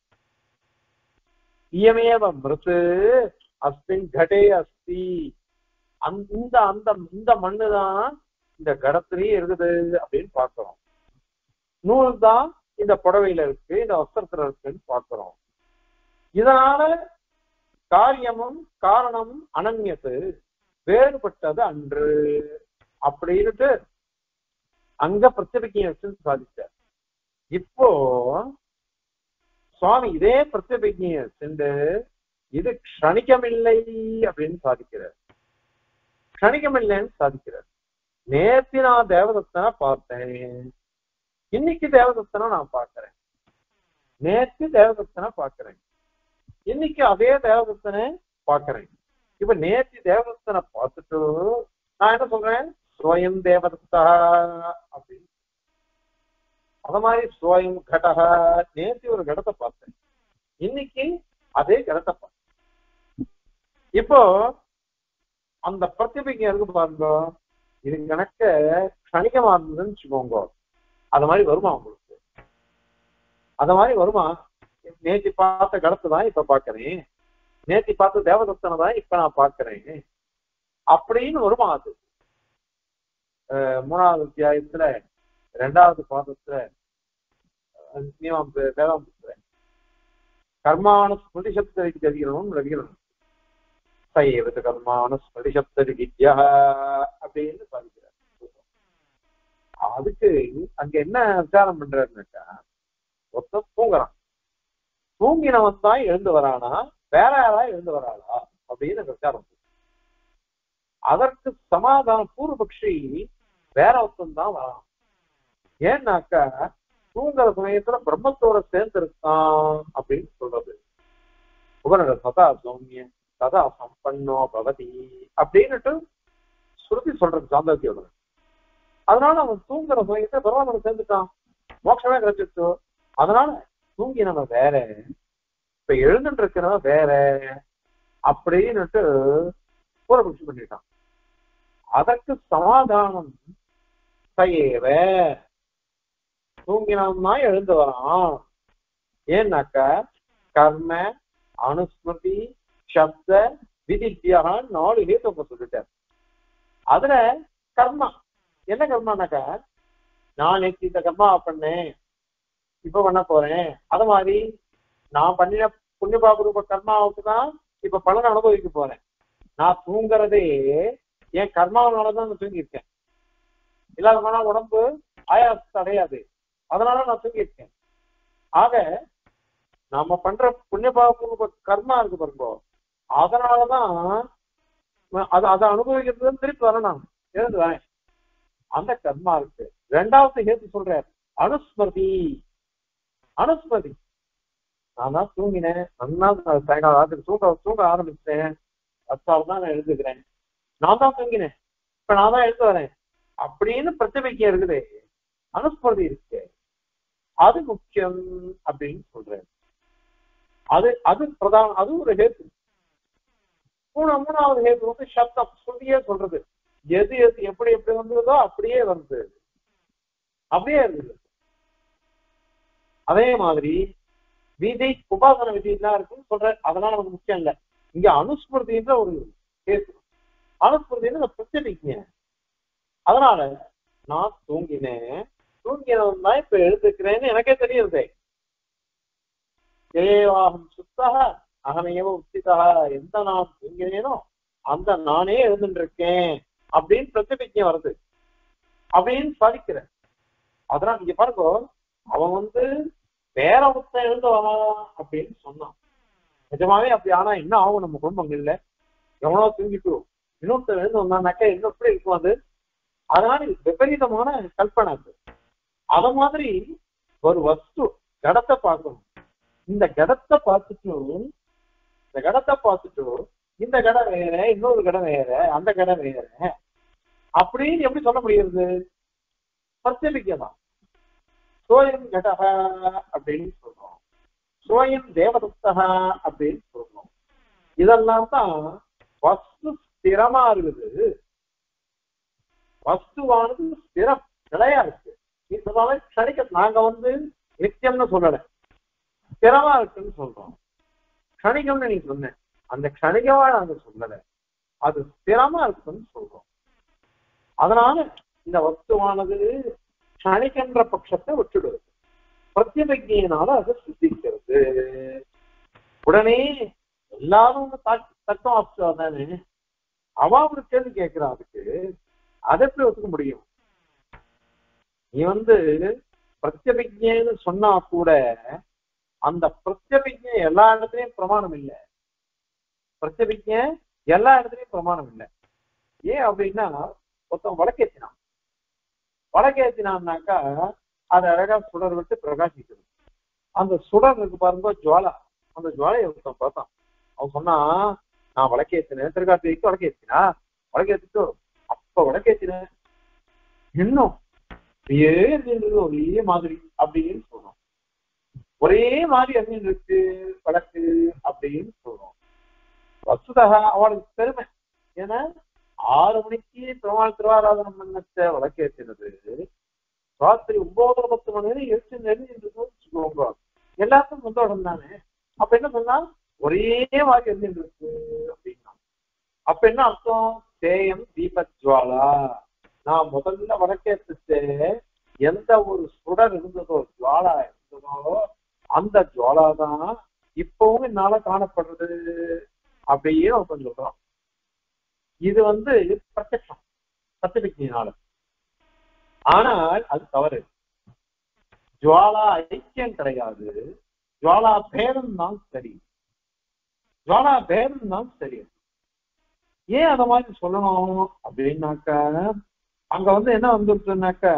இயமேவ மிருத்து அஸ்மின் கடே அஸ்தி. அந்த அந்த இந்த மண்ணு தான் இந்த கடத்திலேயே இருக்குது அப்படின்னு பார்க்கிறோம். நூல் தான் இந்த புடவையில இருக்கு, இந்த வஸ்திரத்துல இருக்குன்னு பார்க்கிறோம். இதனால காரியமும் காரணமும் அனன்யத்து வேறுபட்டது அன்று அப்படின்ட்டு அங்க பிரத்யபிஜையை வச்சு சாதிச்சார். இப்போ சுவாமி இதே பிரத்யபிஜையை சென்று இது க்ஷணிகமில்லை அப்படின்னு சாதிக்கிறார். க்ஷணிகமில்லைன்னு சாதிக்கிறார். நேற்று நான் தேவதத்தனை பார்த்தேன், இன்னைக்கு தேவதத்தனை நான் பார்க்கிறேன். நேற்று தேவதத்தனை பார்க்கிறேன், இன்னைக்கு அதே தேவதத்தனை பார்க்கிறேன். இப்ப நேற்று தேவதத்தனை பார்த்துட்டு நான் என்ன சொல்றேன், ஸ்வயம் தேவதத்தா அப்படின்னு. அத மாதிரி ஸ்வயம் கடக, நேற்று ஒரு கடத்தை பார்த்தேன், இன்னைக்கு அதே கடத்தை பார்த்தேன். இப்போ அந்த பிரதிபிஜை இருக்கு பாருங்க, இது கணக்க கணிகமா இருந்ததுன்னு வச்சுக்கோங்க. அது மாதிரி வருமா உங்களுக்கு? அத மாதிரி வருமா? நேற்று பார்த்த கடத்தை தான் இப்ப பாக்குறேன், நேற்று பார்த்த தேவதத்தனை தான் இப்ப நான் பாக்குறேன் அப்படின்னு வருமா? அது மூணாவது அத்தியாயத்துல ரெண்டாவது பாதத்துல வேதாந்தத்துல கர்மான ஸ்மிருதி சப்த அதிகரணம் ரவிகரணம் சைவத்து கர்மான ஸ்மிருதி சப்த வித்யா அப்படின்னு பாதிக்கிறார். அதுக்கு அங்க என்ன விசாரம் பண்றாருன்னாக்கா, ஒருத்தன் தூங்குறான், தூங்கினவன் தான் எழுந்து வரானா வேற யாரா எழுந்து வராளா அப்படின்னு விசாரம். அதற்கு சமாதானம் பூர்வபக்ஷி வேற ஒருத்தன் தான் வரான். ஏன்னாக்கா தூங்குற சமயத்துல பிரம்மத்தோட சேர்ந்து இருக்கான் அப்படின்னு சொல்றது. உபநட சதா சௌமிய சதா சம்பன்னோ பவதி அப்படின்னுட்டு ஸ்ருதி சொல்றது சாந்தோக்கியோட. அதனால அவன் தூங்குற சமயத்துல பகவானோட சேர்ந்துட்டான், மோட்சமே கிடைச்சிருச்சு. அதனால தூங்கினவன் வேற, இப்ப எழுந்துட்டு இருக்கிறவன் வேற அப்படின்னுட்டு பூர்வபக்ஷி பண்ணிட்டான். அதற்கு சமாதானம் சைவ, தூங்கினவன் தான் எழுந்து வரான். ஏன்னாக்கா கர்ம அனுஸ்மிருதி சப்த விதித்தியான் நாலு ஹேத்துவ சொல்லிட்டார். அதுல கர்மா என்ன கர்மானாக்கா, நான் நேற்று இந்த கர்மா பண்ணேன் இப்ப பண்ண போறேன், அது மாதிரி நான் பண்ணின புண்ணியபாபரூப கர்மாவுக்கு தான் இப்ப பலனை அனுபவிக்க போறேன். நான் தூங்குறதே என் கர்மாவனாலதான் நான் தூங்கியிருக்கேன். இல்லாத போனா உடம்பு ஆயாசத்தை அடையாது, அதனால நான் தூங்கியிருக்கேன். ஆக நாம பண்ற புண்ணியபாவ கர்மா இருக்கு பாருங்க, அதனாலதான் அதை அதை அனுபவிக்கிறது திருப்பி வரணும், இருந்து வரேன் அந்த கர்மா இருக்கு. ரெண்டாவது ஹேத்து சொல்ற அனுஸ்மதி. அனுஸ்மதி, நான் தான் தூங்கினேன், நல்லா சாயங்காலம் ராத்திரி தூங்க தூங்க ஆரம்பிச்சேன், அத்தால் தான் நான் எழுதுக்கிறேன், நான் தான் தூங்கினேன், இப்ப நான் தான் எழுந்து வரேன் அப்படின்னு பிரச்சனைக்கு இருக்குது, அனுஸ்மதி இருக்கு, அது முக்கியம் அப்படின்னு சொல்றேன். அது அது பிரதான, அது ஒரு ஹேத்து. மூணு மூணாவது ஹேத்து வந்து சப்தம், சொல்லியே சொல்றது, எது எது எப்படி எப்படி வந்ததோ அப்படியே வந்து அப்படியே இருந்தது. அதே மாதிரி விதி உபாசன விதி எல்லாம் இருக்குன்னு சொல்ற, அதனால நமக்கு முக்கியம் இல்லை. இங்க அனுஸ்மிருதின்ற ஒரு ஹேத்து, அனுஸ்மிருதின்னு பிரச்சனைங்க. அதனால நான் தூங்கினேன், தூங்கினவன் தான் இப்ப எழுதுக்கிறேன்னு எனக்கே தெரியுது. ஏவாகம் சுத்தக அகனையவ உச்சிதா, எந்த நான் தூங்கினேனோ அந்த நானே எழுந்துட்டு இருக்கேன் அப்படின்னு பிரதிபிஜை வருது அப்படின்னு சாதிக்கிறேன். அதனால நீங்க பாருங்க, அவன் வந்து வேற ஒருத்தன் எழுதுவானா அப்படின்னு சொன்னான். நிஜமாவே அப்படி ஆனா என்ன ஆகும் நம்ம குடும்பங்கள்ல? எவனோ தூங்கிட்டு இன்னொருத்தர் எழுந்து வந்தானாக்கா இன்னும் எப்படி இருக்கும் அது? அதனால விபரீதமான கல்பனை அது. அத மாதிரி ஒரு வஸ்து கடத்தை பார்க்கணும். இந்த கடத்தை பார்த்துட்டு இந்த கடத்தை பார்த்துட்டு இந்த கடை வேற, இன்னொரு கடை வேற, அந்த கடை வேற அப்படின்னு எப்படி சொல்ல முடியுது? பிரத்யபிக்கதான். சோயம் கடக அப்படின்னு சொல்றோம், சோயம் தேவதத்தகா அப்படின்னு சொல்றோம். இதெல்லாம் தான் வஸ்து ஸ்திரமா இருக்குது. வஸ்துவானது ஸ்திரம் நிலையா இருக்கு. இதனால கணிக்க நாங்க வந்து நித்தியம்னு சொல்லல, ஸ்திரமா இருக்குன்னு சொல்றோம். கணிகம்னு நீ சொன்ன, அந்த கணிகமா நாங்க சொல்லல, அது ஸ்திரமா இருக்குன்னு சொல்றோம். அதனால இந்த வஸ்துவானது கணிக்கின்ற பட்சத்தை விட்டுடுது, பிரத்யபிஜையினால அதை சித்திக்கிறது. உடனே எல்லாரும் தத்துவம் ஆப்ஷா தானே, அவ ஒரு கேள்வி கேட்கிறா, அதுக்கு அதை எப்படி ஒத்துக்க முடியும்? நீ வந்து பிரத்யபிஜைன்னு சொன்னா கூட அந்த பிரத்யபிஜை எல்லா இடத்துலயும் பிரமாணம் இல்லை. பிரத்யபிஜை எல்லா இடத்துலயும் பிரமாணம் இல்லை. ஏன் அப்படின்னா, ஒருத்தன் வழக்கேற்றினான், வழக்கேற்றினான்னாக்கா அது அழகா சுடர் விட்டு பிரகாசிக்கிறது. அந்த சுடர் இருக்கு பாருங்க, ஜுவாலா, அந்த ஜுவாலையை ஒருத்தன் பார்த்தான். அவன் சொன்னா, நான் வழக்கேற்றினேன், திருக்கார்த்திகைக்கு வழக்கேற்றினா, வழக்கேற்றிட்டு அப்ப வழக்கேற்றினேன், இன்னும் அப்படியே ஒரே மாதிரி அப்படின்னு சொல்றோம். ஒரே மாதிரி அப்படின்னு இருக்கு வழக்கு அப்படின்னு சொல்றோம். வசுதக அவளுக்கு பெருமை. ஏன்னா ஆறு மணிக்கு பெருமாள் திருவாராதனம் பண்ண வழக்கேற்றினது ராத்திரி ஒன்பதரை பத்து மணி நேரம் எழுச்சி நெருங்கிட்டு வச்சுக்கோங்க, எல்லாத்துக்கும் சந்தோஷம் தானே. அப்ப என்ன சொன்னா, ஒரே மாதிரி எழுதிட்டு இருக்கு அப்படின்னா அப்ப என்ன அர்த்தம்? தேயம் தீபஜ்வாலா. நான் முதல்ல வழக்கேற்று எந்த ஒரு சுடர் இருந்ததோ, ஜுவாலா இருந்ததோ, அந்த ஜுவாலா தான் இப்பவும் என்னால காணப்படுறது அப்படியே ஒருத்தன் சொல்றான். இது வந்து பிரத்யட்சம், பிரத்யபிக்ஞையினால. ஆனால் அது தவறு. ஜுவாலா ஐக்கியம் கிடையாது, ஜுவாலா பேதம் தான் சரி, ஜுவாலா பேதம் தான் சரி. ஏன் அத மாதிரி சொல்லணும் அப்படின்னாக்கா, அங்க வந்து என்ன வந்துருச்சுனாக்கா,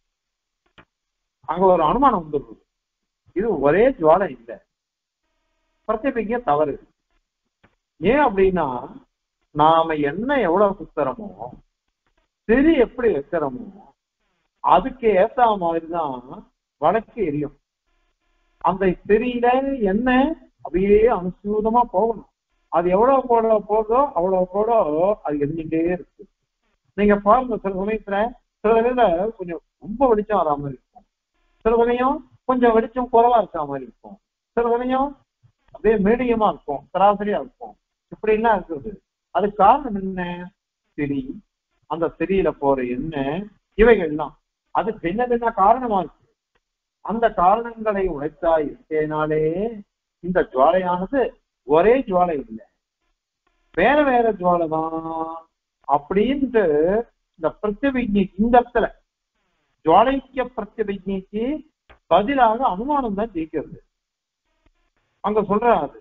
அங்க ஒரு அனுமானம் வந்துருக்கு, இது ஒரே ஜுவாலை இல்லை, பிரத்யபிக்க தவறு. ஏன் அப்படின்னா, நாம என்ன எவ்வளவு சுத்தரமோ, திரி எப்படி வைக்கிறோமோ அதுக்கு ஏத்த மாதிரிதான் வழக்கு எரியும். அந்த திரியில என்ன அப்படியே அனுசூதமா போகணும். அது எவ்வளவு போட போதோ அவ்வளவு போட அது எரிஞ்சுட்டே இருக்கு. நீங்க பாருங்க, சில சமயத்துல சில வேளையில கொஞ்சம் ரொம்ப வெளிச்சம் வரா மாதிரி இருக்கும், சில சமயம் கொஞ்சம் வெளிச்சம் குறைவா இருக்கா மாதிரி இருக்கும், சில சமயம் அப்படியே மீடியமா இருக்கும், சராசரியா இருக்கும், இப்படி எல்லாம் இருக்குது. அது காரணம் என்ன? திரி, அந்த திரியில போற எண்ணெய், இவைகள்லாம் அது பின்ன பின்ன காரணமா இருக்கு. அந்த காரணங்களை உழைத்தா இருக்கேனாலே இந்த ஜுவாலையானது ஒரே ஜுவாலை இல்லை, வேற வேற ஜுவாலை தான் அப்படின்ட்டு இந்த பிரத்யபிஜை இந்த இடத்துல ஜுவாலைக்க பிரத்யபிஜைக்கு பதிலாக அனுமானம் தான் ஜெயிக்கிறது. அங்க சொல்ற அது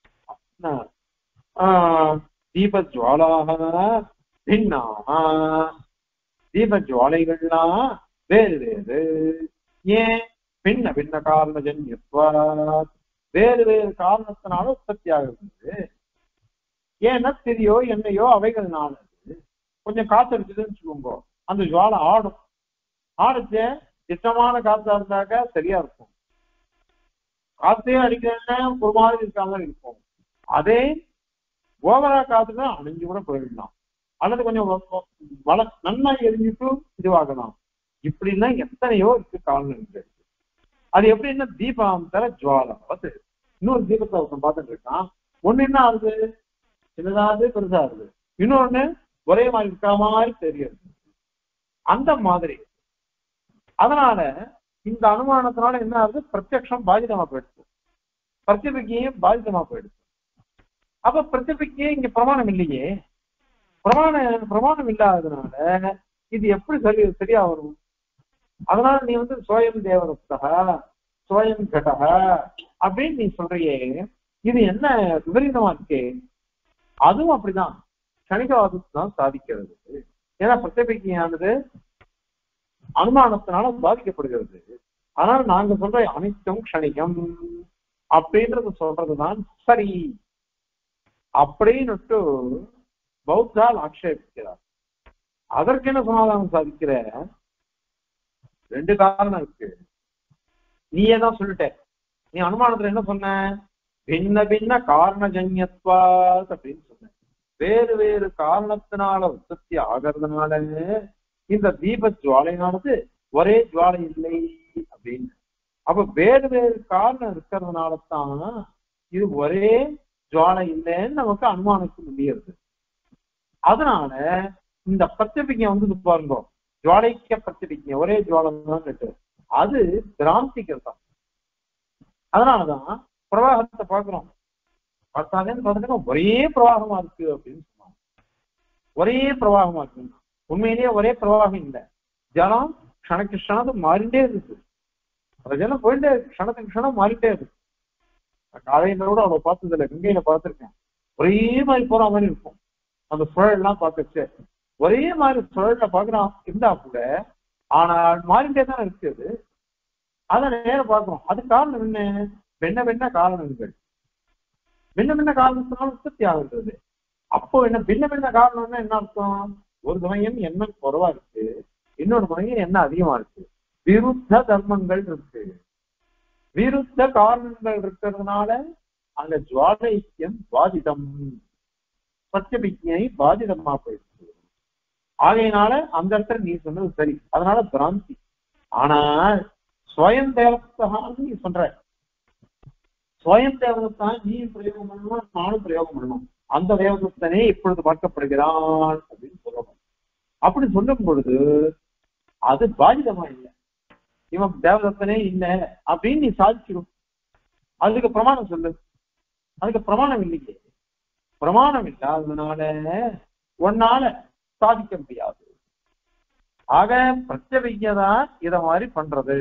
தீபஜ்வாலாக பின்னா, தீபஜ்வாலைகள்லாம் வேறு வேறு. ஏன்? பின்ன பின்ன காரணஜன்யத்வா, வேறு வேறு காரணத்தினால உற்பத்தி ஆகுது. ஏன்னா திரியோ எண்ணெயோ அவைகள்னால கொஞ்சம் காத்து அடிச்சதுன்னு வச்சுக்கோங்க, அந்த ஜுவாலை ஆடும். ஆடுச்ச இஷ்டமான காத்தா இருந்தாக்க சரியா இருக்கும். காத்தே அடிக்கிறேன்னா ஒரு மாதிரி இருக்க மாதிரி இருக்கும். அதே ஓவரா காத்துனா அணிஞ்சு கூட போயிடலாம், அல்லது கொஞ்சம் வள நன்னா எரிஞ்சிட்டு இதுவாகலாம். இப்படின்னா எத்தனையோ இருக்கு காரணங்கள். அது எப்படின்னா தீபாந்தர ஜுவாலா பார்த்து இன்னொரு தீபத்தை ஒருத்தன் பார்த்துட்டு இருக்கான். ஒண்ணு என்ன ஆகுது, சின்னதாது பெருசா ஆகுது, இன்னொன்னு ஒரே மாதிரி இருக்கிற மாதிரி தெரியுது. அந்த மாதிரி அதனால இந்த அனுமானத்தினால என்ன ஆகுது, பிரத்யக்ஷம் பாதிதமா போயிடுச்சு, பிரத்யபிக்கையும் பாதிதமா போயிடுச்சு. அப்ப பிரத்யபிக்கையே இங்க பிரமாணம் இல்லையே, பிரமாண பிரமாணம் இல்லாததுனால இது எப்படி சரி சரியா வரும்? அதனால நீ வந்து சோயம் தேவதத்தா சோயம் கடக அப்படின்னு நீ சொல்றியே, இது என்ன விபரீதமா இருக்கே? அதுவும் அப்படிதான் கணிகவாதத்தை தான் சாதிக்கிறது. ஏன்னா பிரத்யபிக்கையானது அனுமானத்தினால பாதிக்கப்படுகிறது. அதனால நாங்க சொல்ற அனைத்தும் க்ஷணிகம் அப்படின்றது சொல்றதுதான் சரி அப்படின்னு பௌத்தால் ஆட்சேபிக்கிறார். அதற்கு என்ன சமாதானம் சாதிக்கிற? ரெண்டு காரணம் இருக்கு. நீயே தான் சொல்லிட்ட, நீ அனுமானத்துல என்ன சொன்ன, பின்ன பின்ன காரணஜன்யத்வா அப்படின்னு சொன்ன. வேறு வேறு காரணத்தினால உற்பத்தி ஆகிறதுனால இந்த தீப ஜுவாலையானது ஒரே ஜுவாலை இல்லை அப்படின்னு. அப்ப வேறு வேறு காரணம் இருக்கிறதுனால தான் இது ஒரே ஜுவாலை இல்லைன்னு நமக்கு அனுமானிக்க முடியாது. அதனால இந்த பிரத்யபிக்கை வந்து பாருங்க, ஜுவாலைக்க பிரத்யபிக்கை ஒரே ஜுவாலம் தான், அது பிராந்திகள் தான். அதனாலதான் பிரவாகத்தை பார்க்கிறோம், பார்த்தாங்கன்னு பார்த்துட்டா ஒரே பிரவாகமா இருக்கு அப்படின்னு சொன்னாங்க. ஒரே பிரவாகமா இருக்கு, உண்மையிலேயே ஒரே பிரவாகம் இல்லை. ஜலம் க்ஷணக்கு க்ஷணத்துக்கு மாறிட்டே இருக்கு, அந்த ஜலம் போயிட்டே இருக்கு, க்ஷணத்துக்கு க்ஷணம் மாறிட்டே இருக்கு. காலையில கூட அவ்வளவு பார்த்தது இல்லை, கங்கையில பார்த்திருக்கேன். ஒரே மாதிரி போற மாதிரி இருக்கும் அந்த சுழல் எல்லாம் பார்த்துச்சு. ஒரே மாதிரி சுழல்ல பாக்குறோம் இருந்தா கூட ஆனால் மாறிட்டே தான் இருக்குது. அதை நேரம் பார்க்கிறோம். அது காரணம் என்ன? பெண்ண பெண்ண காரணங்கள், பின்ன பின்ன காரணத்தினால உற்பத்தி ஆகுறது. அப்போ என்ன பின்ன பின்ன காரணம்னா என்ன அர்த்தம்? ஒரு சமயம் என்ன குறைவா இருக்கு, இன்னொரு சமயம் என்ன அதிகமா இருக்கு. விருத்த தர்மங்கள் இருக்கு, விருத்த காரணங்கள் இருக்கிறதுனால அந்த ஜுவாலைக்கியம் பாதிதம், பிரத்யபிக்ஞை பாதிதமா போயிடுச்சு. ஆகையினால அந்த இடத்துல நீ சொன்னது சரி, அதனால பிராந்தி. ஆனால் ஸ்வயம் தேவதத்தான்னு நீ சொல்ற, ஸ்வயம் தேவதத்தான் நீ பிரயோகம் பண்ணணும், நானும் பிரயோகம் பண்ணணும். அந்த தேவதத்தனே இப்பொழுது பார்க்கப்படுகிறான் அப்படின்னு சொல்லணும். அப்படி சொல்லும் பொழுது அது பாதிதமா இல்லை, இவன் தேவதத்தனே இல்லை அப்படின்னு நீ சாதிச்சிடும். அதுக்கு பிரமாணம் சொல்லு. அதுக்கு பிரமாணம் இல்லையே, பிரமாணம் இல்லாததுனால ஒன்னால சாதிக்க முடியாது. ஆக பிரத்யபிக்ஞதான் இத மாதிரி பண்றது.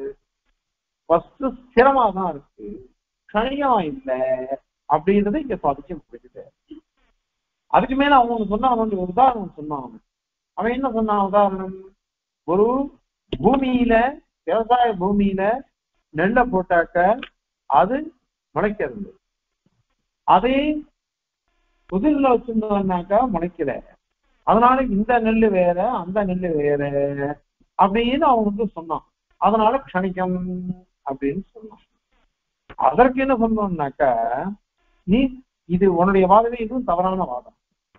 வஸ்து ஸ்திரமா தான் இருக்கு, கணியமா இல்லை அப்படின்றத இங்க சாதிக்க முடியுது. அதுக்கு மேல அவங்க சொன்னா, அவனுடைய உதாரணம் சொன்னான். அவன் என்ன சொன்னான் உதாரணம்? ஒரு பூமியில, விவசாய பூமியில நெல்லை போட்டாக்க அது முளைக்கிறது, அதே புதிர்ல வச்சிருந்தோம்னாக்கா முளைக்கல. அதனால இந்த நெல்லு வேற அந்த நெல்லு வேற அப்படின்னு அவன் வந்து சொன்னான். அதனால க்ஷணிக்கம் அப்படின்னு சொன்னான். அதற்கு என்ன சொன்னோம்னாக்கா, நீ இது உன்னுடைய வாதமே இதுவும் தவறான வாதம்.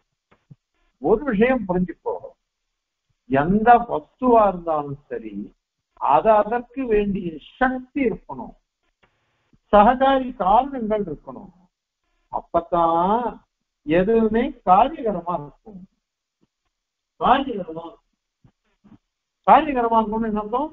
ஒரு விஷயம் புரிஞ்சுக்கோ, எந்த வஸ்துவா இருந்தாலும் சரி அது அதற்கு வேண்டிய சக்தி இருக்கணும், சககாரி காரணங்கள் இருக்கணும். அப்பத்தான் எதுவுமே காரியகரமா இருக்கும். காரியகரமா காரியகரமா இருக்கணும்னு என்ன அர்த்தம்?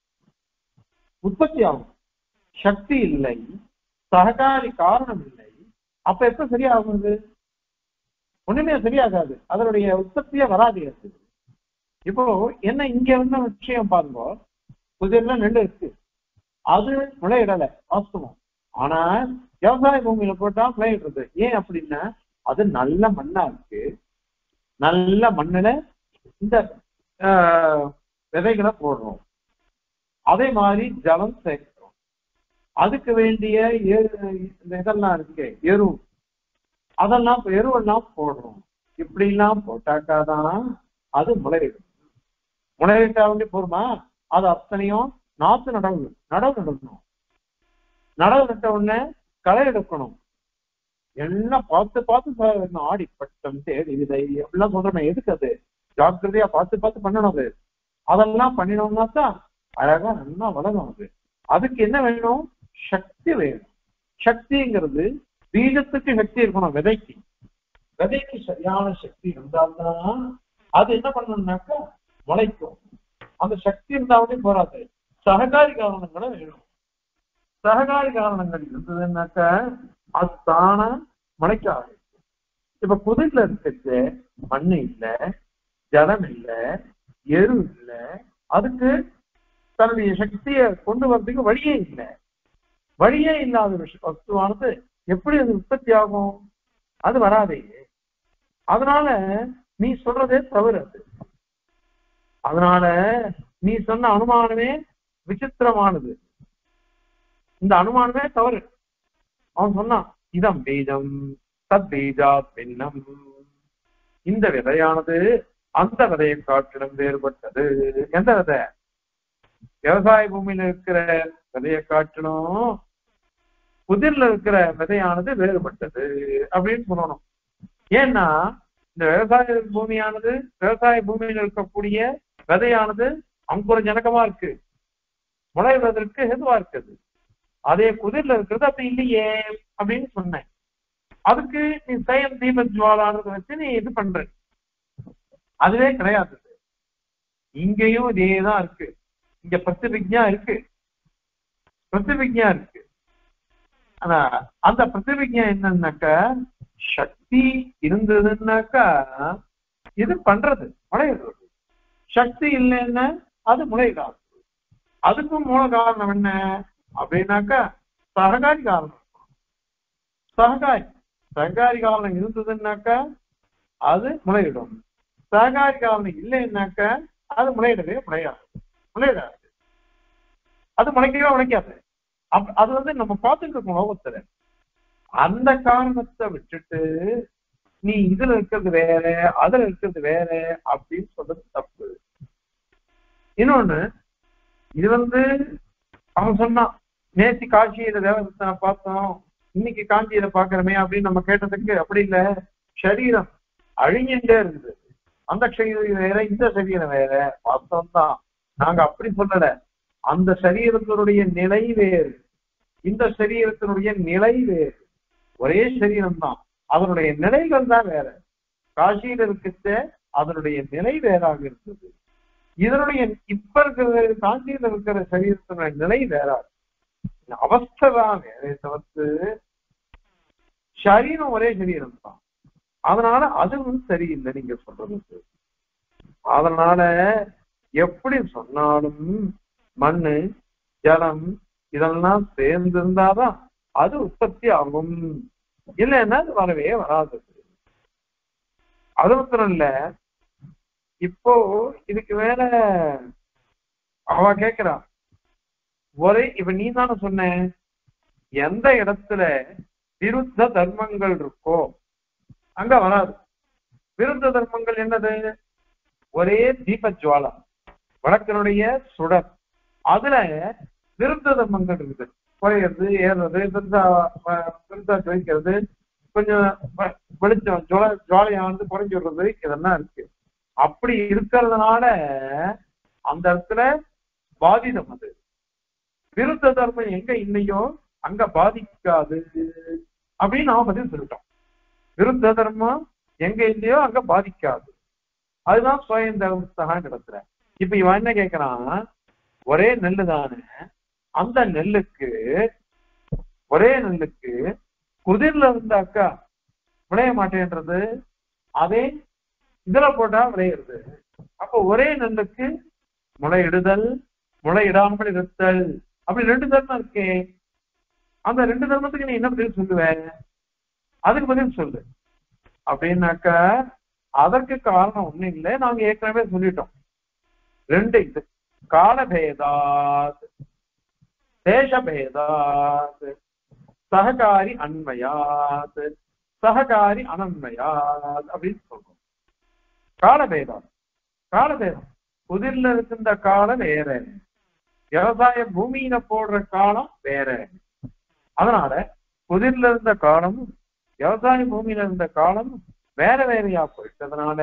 உற்பத்தி ஆகும். சக்தி இல்லை, சககாரி காரணம் இல்லை, அப்ப எப்ப சரியாகுது? ஒண்ணுமே சரியாகாது, அதனுடைய உற்பத்தியே வராது. இப்போ என்ன இங்க இருந்த விஷயம் பாருங்க, புதிர்ல நெல் இருக்கு, அது முளையிடலை வாஸ்தவம். ஆனா விவசாய பூமியில போட்டா முளையிடுறது. ஏன் அப்படின்னா அது நல்ல மண்ணா இருக்கு. நல்ல மண்ணுல இந்த ஆஹ் விதைகளை போடுறோம். அதே மாதிரி ஜலம் சேர்க்கிறோம். அதுக்கு வேண்டிய இதெல்லாம் இருக்கு, எரு, அதெல்லாம் எருவெல்லாம் போடுறோம். இப்படி எல்லாம் போட்டாக்காதான் அது முளையிடும். முளையிட்டா வேண்டி போருமா? அது அத்தனையும் நாத்து நடவு நடவு நடக்கணும். நடவு நட்ட உடனே களை எடுக்கணும். எல்லாம் பார்த்து பார்த்து ஆடி பட்டம் தேடி விதை எல்லாம் சொல்றேன். எதுக்கு அது ஜாக்கிரதையா பார்த்து பார்த்து பண்ணணும். அது அதெல்லாம் பண்ணினோம்னா தான் அழகா நல்லா வளரும். அது அதுக்கு என்ன வேணும்? சக்தி வேணும். சக்திங்கிறது பீஜத்துக்கு சக்தி இருக்கணும். விதைக்கு விதைக்கு சரியான சக்தி இருந்தால்தான் அது என்ன பண்ணணும்னாக்கா முளைக்கும். அந்த சக்தி இருந்தாலே போறாது. சககாரி காரணங்களும் வேணும். சககாரி காரணங்கள் இருந்ததுன்னாக்கா அது தானா முளைக்க ஆரம்பிக்கும். இப்ப புதிர்ல இருக்கிறது மண்ணு இல்லை, ஜலம் இல்லை, எரு இல்லை. அதுக்கு தன்னுடைய சக்தியை கொண்டு வர்றதுக்கு வழியே இல்லை. வழியே இல்லாத வஸ்துவானது எப்படி அது உற்பத்தி ஆகும்? அது வராதே. அதனால நீ சொல்றதே தவறு. அது அதனால நீ சொன்ன அனுமானமே விசித்திரமானது. இந்த அனுமானமே தவறு. அவன் சொன்னான் இதம் பீஜம் தத் பீஜா பின்னம், இந்த விதையானது அந்த விதையை காட்டிலும் வேறுபட்டது. எந்த விதை? விவசாய பூமியில இருக்கிற விதையை காட்டிலும் புதிர்ல இருக்கிற விதையானது வேறுபட்டது அப்படின்னு சொல்லணும். ஏன்னா இந்த விவசாய பூமியானது விவசாய பூமியில் இருக்கக்கூடிய விதையானது அங்குர ஜனகமா இருக்கு, முளைவதற்கு ஹெதுவா இருக்குது. அதே குதிர்ல இருக்கிறது அப்படி இல்லையே அப்படின்னு சொன்னேன். அதுக்கு நீ சயம் தீப ஜுவாலானதை வச்சு நீ இது பண்ற. அதுவே கிடையாது. இங்கேயும் இதேதான் இருக்கு. இங்க பிரதிபிக்ஞா இருக்கு, பிரதிபிக்ஞா இருக்கு. ஆனா அந்த பிரதிபிக்ஞா என்னன்னாக்கா சக்தி இருந்ததுன்னாக்கா இது பண்றது முளையிடுறது. சக்தி இல்லைன்னா அது முளையிடாது. அதுக்கும் மூல காரணம் என்ன அப்படின்னாக்கா சககாரி காரணம். சககாரி சககாரி காரணம் இருந்ததுன்னாக்கா அது முளையிடும். சககாரி காரணம் இல்லைன்னாக்கா அது முளையிடவே முளையாது, முளையிடாது. அது முளைக்கவே முளைக்காது. அப் அது வந்து நம்ம பார்த்துட்டு இருக்கோம் லோகத்துல. அந்த காரணத்தை விட்டுட்டு நீ இதுல இருக்கிறது வேற அதுல இருக்கிறது வேற அப்படின்னு சொல்றது தப்பு. இன்னொன்னு, இது வந்து அவன் சொன்னான் நேத்தி காட்சியில தேவதத்தனை பார்த்தோம், இன்னைக்கு காஞ்சியில பாக்குறமே அப்படின்னு நம்ம கேட்டதுக்கு அப்படி இல்லை. சரீரம் அழிஞ்சுட்டே இருக்குது. அந்த சரீரம் வேற இந்த சரீரம் வேற. வாஸ்தவம் தான், நாங்க அப்படி சொல்லல. அந்த சரீரத்தினுடைய நிலை வேறு, இந்த சரீரத்தினுடைய நிலை வேறு. ஒரே சரீரம் தான், அதனுடைய நிலைகள் தான் வேற. காசியில இருக்கிற அதனுடைய நிலை வேறாக இருந்தது. இதனுடைய இப்ப இருக்கிற காஞ்சியில இருக்கிற சரீரத்தினுடைய நிலை வேறாது. அவஸ்தை தான் வேற தவிர்த்து சரீரம் ஒரே சரீரம் தான். அதனால அதுவும் சரியில்லை நீங்க சொல்றது. அதனால எப்படி சொன்னாலும் மண்ணு ஜலம் இதெல்லாம் சேர்ந்து இருந்தாதான் அது உற்பத்தி ஆகும். இல்லைன்னா அது வரவே வராது. அது மாத்திரம் இல்ல, இப்போ இதுக்கு மேல அவ கேக்குறா ஒரே. இப்ப நீ தானே சொன்ன எந்த இடத்துல விருத்த தர்மங்கள் இருக்கோ அங்க வராது. விருத்த தர்மங்கள் என்னது? ஒரே தீபஜுவாலா, வடக்கனுடைய சுடர். அதுல விருத்த தர்மங்கள் இருக்குது. குறையிறது, ஏறுறது, பெருசா பெருசா ஜொலிக்கிறது, கொஞ்சம் வெளிச்சம் ஜுவல ஜுவாலையா வந்து குறைஞ்சி விடுறது, இதெல்லாம் இருக்கு. அப்படி இருக்கிறதுனால அந்த இடத்துல பாதிதம். அது விருத்த தர்மம் எங்க இல்லையோ அங்க பாதிக்காது அப்படின்னு நாம பதில் சொல்லிட்டோம். விருத்த தர்மம் எங்க இல்லையோ அங்க பாதிக்காது. அதுதான் சுயம் தர்மத்தான் இடத்துல. இப்ப இவன் என்ன கேட்கிறான், ஒரே நெல்லு தானே, அந்த நெல்லுக்கு ஒரே நெல்லுக்கு குதிர்ல இருந்தாக்கா விளைய மாட்டேன்றது, அதே இதுல போட்டா விளையிறது. அப்போ ஒரே நெல்லுக்கு முளையிடுதல் முளையிடாமல் இருத்தல் அப்படி ரெண்டு தர்மம் இருக்கே, அந்த ரெண்டு தர்மத்துக்கு நீ என்ன பதில் சொல்லுவ? அதுக்கு பதில் சொல்லு அப்படின்னாக்க அதற்கு காரணம் ஒண்ணும் இல்லை, நாங்க ஏற்கனவே சொல்லிட்டோம். ரெண்டு இது காலபேதாத் தேசபேதாத் சககாரி அன்மயாத் சககாரி அனன்மயாத் அப்படின்னு சொல்றோம். காலபேதம் காலபேதம் புதிர்ல இருக்கின்ற காலம் வேற, விவசாய பூமியில போடுற காலம் வேற. அதனால புதிர்ல இருந்த காலமும் விவசாய பூமியில இருந்த காலமும் வேற வேறையா போயிட்டதுனால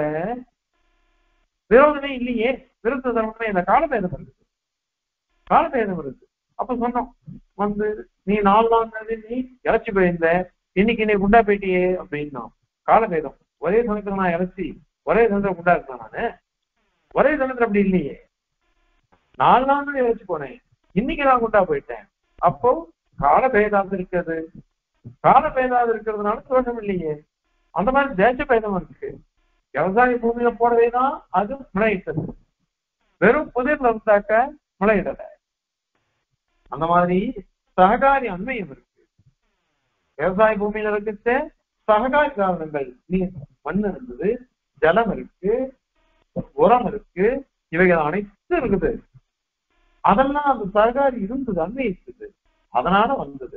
விரோதமே இல்லையே, விருத்த தர்மமே இந்த காலபேதம் இருக்கு, காலபேதம் இருக்கு. அப்ப சொன்னோம் வந்து நீ நாலு நாள் நீ இழைச்சி போயிருந்த, இன்னைக்கு நீ குண்டா போயிட்டியே அப்படின்னா காலபேதம். ஒரே சமயத்துல நான் இழைச்சி ஒரே சமயத்துல குண்டா இருக்கேன் நானு, ஒரே சமயத்துல அப்படி இல்லையே. நாலு நாள் இழைச்சி போனேன், இன்னைக்கு நான் குண்டா போயிட்டேன். அப்போ காலபேதாது இருக்கிறது, காலபேதாது இருக்கிறதுனால தோஷம் இல்லையே. அந்த மாதிரி தேச பேதம் இருக்கு. விவசாய பூமியில போடவேதான் அது முளையிட்டது, வெறும் புதிர்ல இருந்தாக்க முளையிடல. அந்த மாதிரி சககாரி அண்மையும் இருக்கு. விவசாய பூமியில இருக்கிற சககாரி காரணங்கள், நீர் மண் இருந்தது, ஜலம் இருக்கு, உரம் இருக்கு, இவைகள் அனைத்தும் இருக்குது. அதெல்லாம் அந்த சககாரி இருந்தது, அன்வயிச்சது, அதனால வந்தது.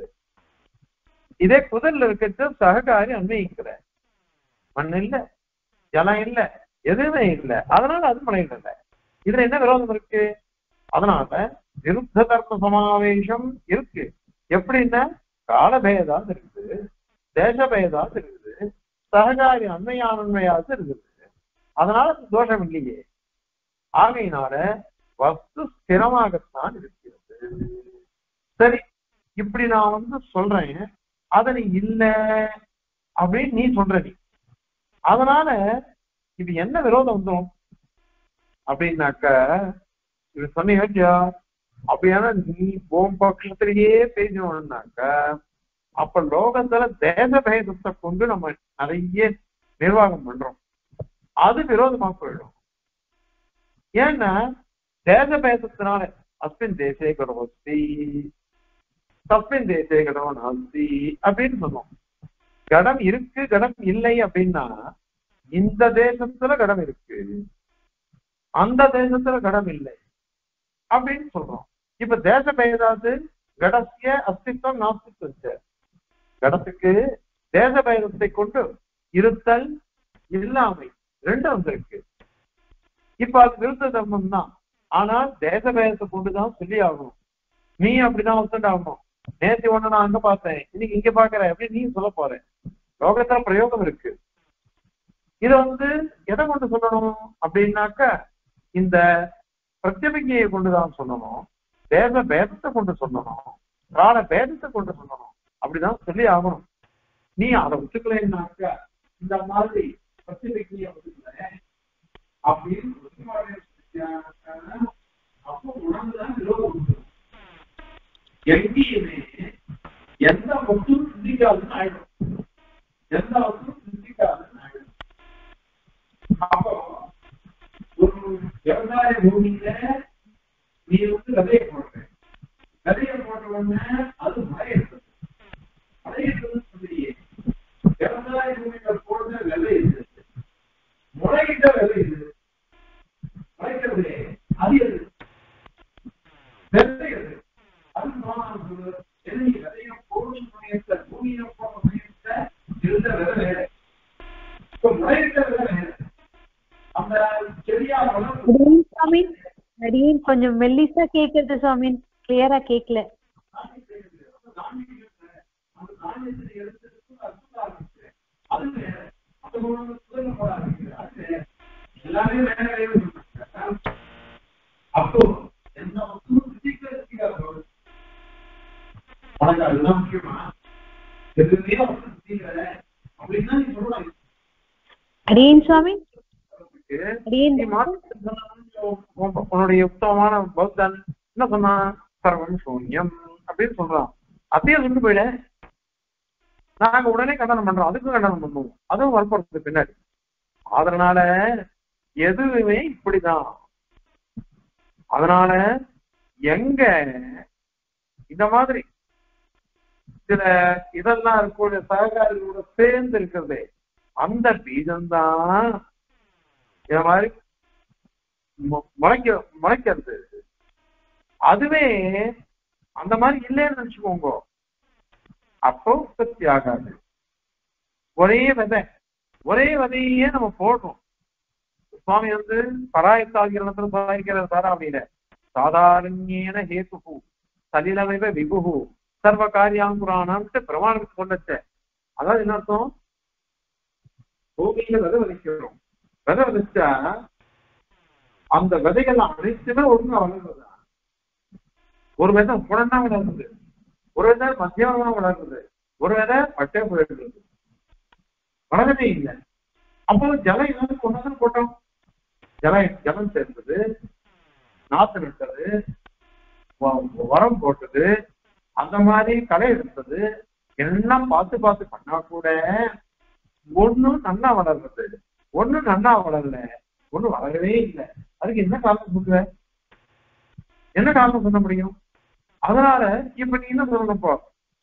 இதே புதர்ல இருக்கிற சககாரி அன்வயிக்கிற மண் இல்ல, ஜலம் இல்ல, எதுவுமே இல்லை, அதனால அது முளையிடல. இதுல என்ன விரோதம் இருக்கு? அதனால விருத்த தர்ம சமாவேசம் இருக்கு. எப்படின்னா காலபேதாது இருக்குது, தேசபேதாது இருக்குது, சககாரி அண்மையானன்மையாது இருக்குது. அதனால தோஷம் இல்லையே. ஆகையினால வஸ்து ஸ்திரமாகத்தான் இருக்கிறது. சரி, இப்படி நான் வந்து சொல்றேன், அதனை இல்லை அப்படின்னு நீ சொல்ற. நீ அதனால இது என்ன விரோதம் வந்துடும் அப்படின்னாக்க இது சொன்னீங்க. அப்படியான நீ போம் பட்சத்திலேயே பேசணும்னாக்க அப்ப லோகத்துல தேச பேதத்தை கொண்டு நம்ம நிறைய நிர்வாகம் பண்றோம், அது விரோதமா போயிடும். ஏன்னா தேச பேதத்தினால அஸ்மின் தேசே கடவஸ்தி தஸ்மின் தேசே கடவன் அஸ்தி அப்படின்னு சொன்னோம். கடம் இருக்கு, கடம் இல்லை அப்படின்னா இந்த தேசத்துல கடம் இருக்கு, அந்த தேசத்துல கடம் இல்லை அப்படின்னு சொல்றோம். இப்ப தேச பேதாது கடசிய அஸ்தித்வம் நாஸ்தித்வம். கடத்துக்கு தேச பேதத்தை கொண்டு இருத்தல் இல்லாமை ரெண்டும் வந்திருக்கு. இப்ப அது விருத்த தர்மம் தான், ஆனால் தேச பேதத்தை கொண்டுதான் சொல்லி ஆகணும். நீ அப்படிதான் ஒத்துண்டு ஆகணும். நேற்று ஒண்ணு நான் அங்க பார்த்தேன், இன்னைக்கு இங்க பாக்குறேன் அப்படின்னு நீ சொல்ல போற. லோகத்துல பிரயோகம் இருக்கு. இத வந்து எதை கொண்டு சொல்லணும் அப்படின்னாக்க இந்த பிரத்யபிக்கையை கொண்டுதான் சொல்லணும், தேச பேதத்தை கொண்டு சொல்லணும், கால பேதத்தை கொண்டு சொல்லணும். அப்படிதான் சொல்லி ஆகணும். நீ அதை ஒத்துக்கலைன்னாக்க இந்த மாதிரி பிரத்யபிக்கையை ஒத்துக்கல அப்படின்னு அப்போ உணர்ந்துதான் விரோதம். எங்கேயுமே எந்த வஸ்துவும் சிந்திக்காதுன்னு ஆயிடும், எந்த வஸ்துவும் சிந்திக்காதுன்னு ஆயிடும். அப்போ ஒரு விவசாய பூமியில நீ வந்து விதைய போடுற, விதைய போட்ட உடனே அது மழையிடுறது, மழையிடுறதுன்னு சொல்லியே விவசாய பூமியில போடுற விதை இது, முளையிட்ட விதை இது, முளைக்கிறது அது எது? விதை எது? அது விதைய போடும் சமயத்தை பூமியில போட சமயத்தை இருந்த விதை வேற, இப்ப முளையிட்ட விதை வேற. அந்த செடியா சுவாமி அடியேன் கொஞ்சம் மெல்லிசா கேக்குறது சுவாமி, கிளியரா கேட்கல. அப்போ எந்த உனக்கு அதுதான் முக்கியமா? எதுவுமே அப்படின்னா நீ சொல்லலாம். அடியேன் சுவாமி உன்னுடைய உத்தமமான பௌத்தன் என்ன சொன்னா? சர்வம் சூன்யம் அப்படின்னு சொல்றான். அதையே சொல்லி போயிட நாங்க உடனே கண்டனம் பண்றோம், அதுக்கும் கண்டனம் பண்ணுவோம், அதுவும் வரப்போறது பின்னாடி. அதனால எதுவுமே இப்படிதான். அதனால எங்க இந்த மாதிரி சில இதெல்லாம் இருக்கக்கூடிய சககாரிகளோட சேர்ந்து இருக்கிறது அந்த பீஜம்தான் இந்த மாதிரி முளைக்க முளைக்கிறது. அதுவே அந்த மாதிரி இல்லைன்னு நினைச்சுக்கோங்க, அப்போ உற்பத்தி ஆகாது. ஒரே விதை ஒரே விதையே நம்ம போடுறோம். சுவாமி வந்து பராயத்தாகிரணத்துல சாதிக்கிறார் சாரா அப்படின்னா சாதாரண்யேன ஹேதுகு சலிலமைவ விபுகு சர்வ காரியாங்குரானான்ட்டு பிரமாணத்துக்கு சொல்லச்ச. அதாவது என்ன அர்த்தம், பூமியில விதை விதைக்கிறோம், விதை விதைச்சா அந்த விதைகள் அனைத்துமே ஒழுங்கா வளர்றதா. ஒரு விதை புடனா வளர்றது, ஒரு விதை மத்தியமா வளர்றது, ஒரு விதை பட்டே போயிடுறது, வளரவே இல்லை. அப்போ ஜலம் இல்லாமல் கொண்டாந்து போட்டோம், ஜலம் ஜலம் சேர்ந்தது, நாத்து நட்டது, உரம் போட்டது, அந்த மாதிரி களை எடுத்தது எல்லாம் பார்த்து பார்த்து பண்ணா கூட ஒண்ணும் நன்னா வளர்றது, ஒண்ணும் நன்னா வளரல, ஒண்ணும் வளரவே இல்லை. அதுக்கு என்ன காரணம் சொல்லுவ, என்ன காரணம் சொல்ல முடியும்? அதனால இப்ப நீ என்ன சொல்லணும், இப்போ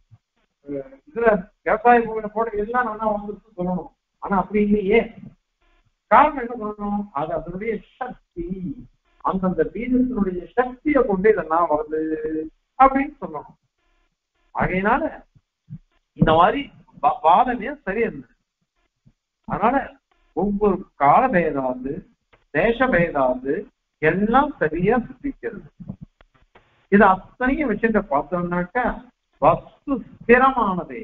இதுல விவசாய பூமியில போட எல்லாம் நல்லா வளர்ந்துட்டு சொல்லணும். ஆனா அப்படி இல்லையே. காரணம் என்ன சொல்லணும், அது அதனுடைய சக்தி, அந்தந்த பீஜத்தினுடைய சக்தியை கொண்டு இதெல்லாம் வருது அப்படின்னு சொல்லணும். ஆகையினால இந்த மாதிரி வாதமே சரியில்லை. அதனால ஒவ்வொரு கால பேதாது தேச பேதாது எல்லாம் சரியா சித்திக்கிறது. இது அத்தனையும் விஷயத்த பார்த்தோம்னாக்கா வஸ்து ஸ்திரமானதே,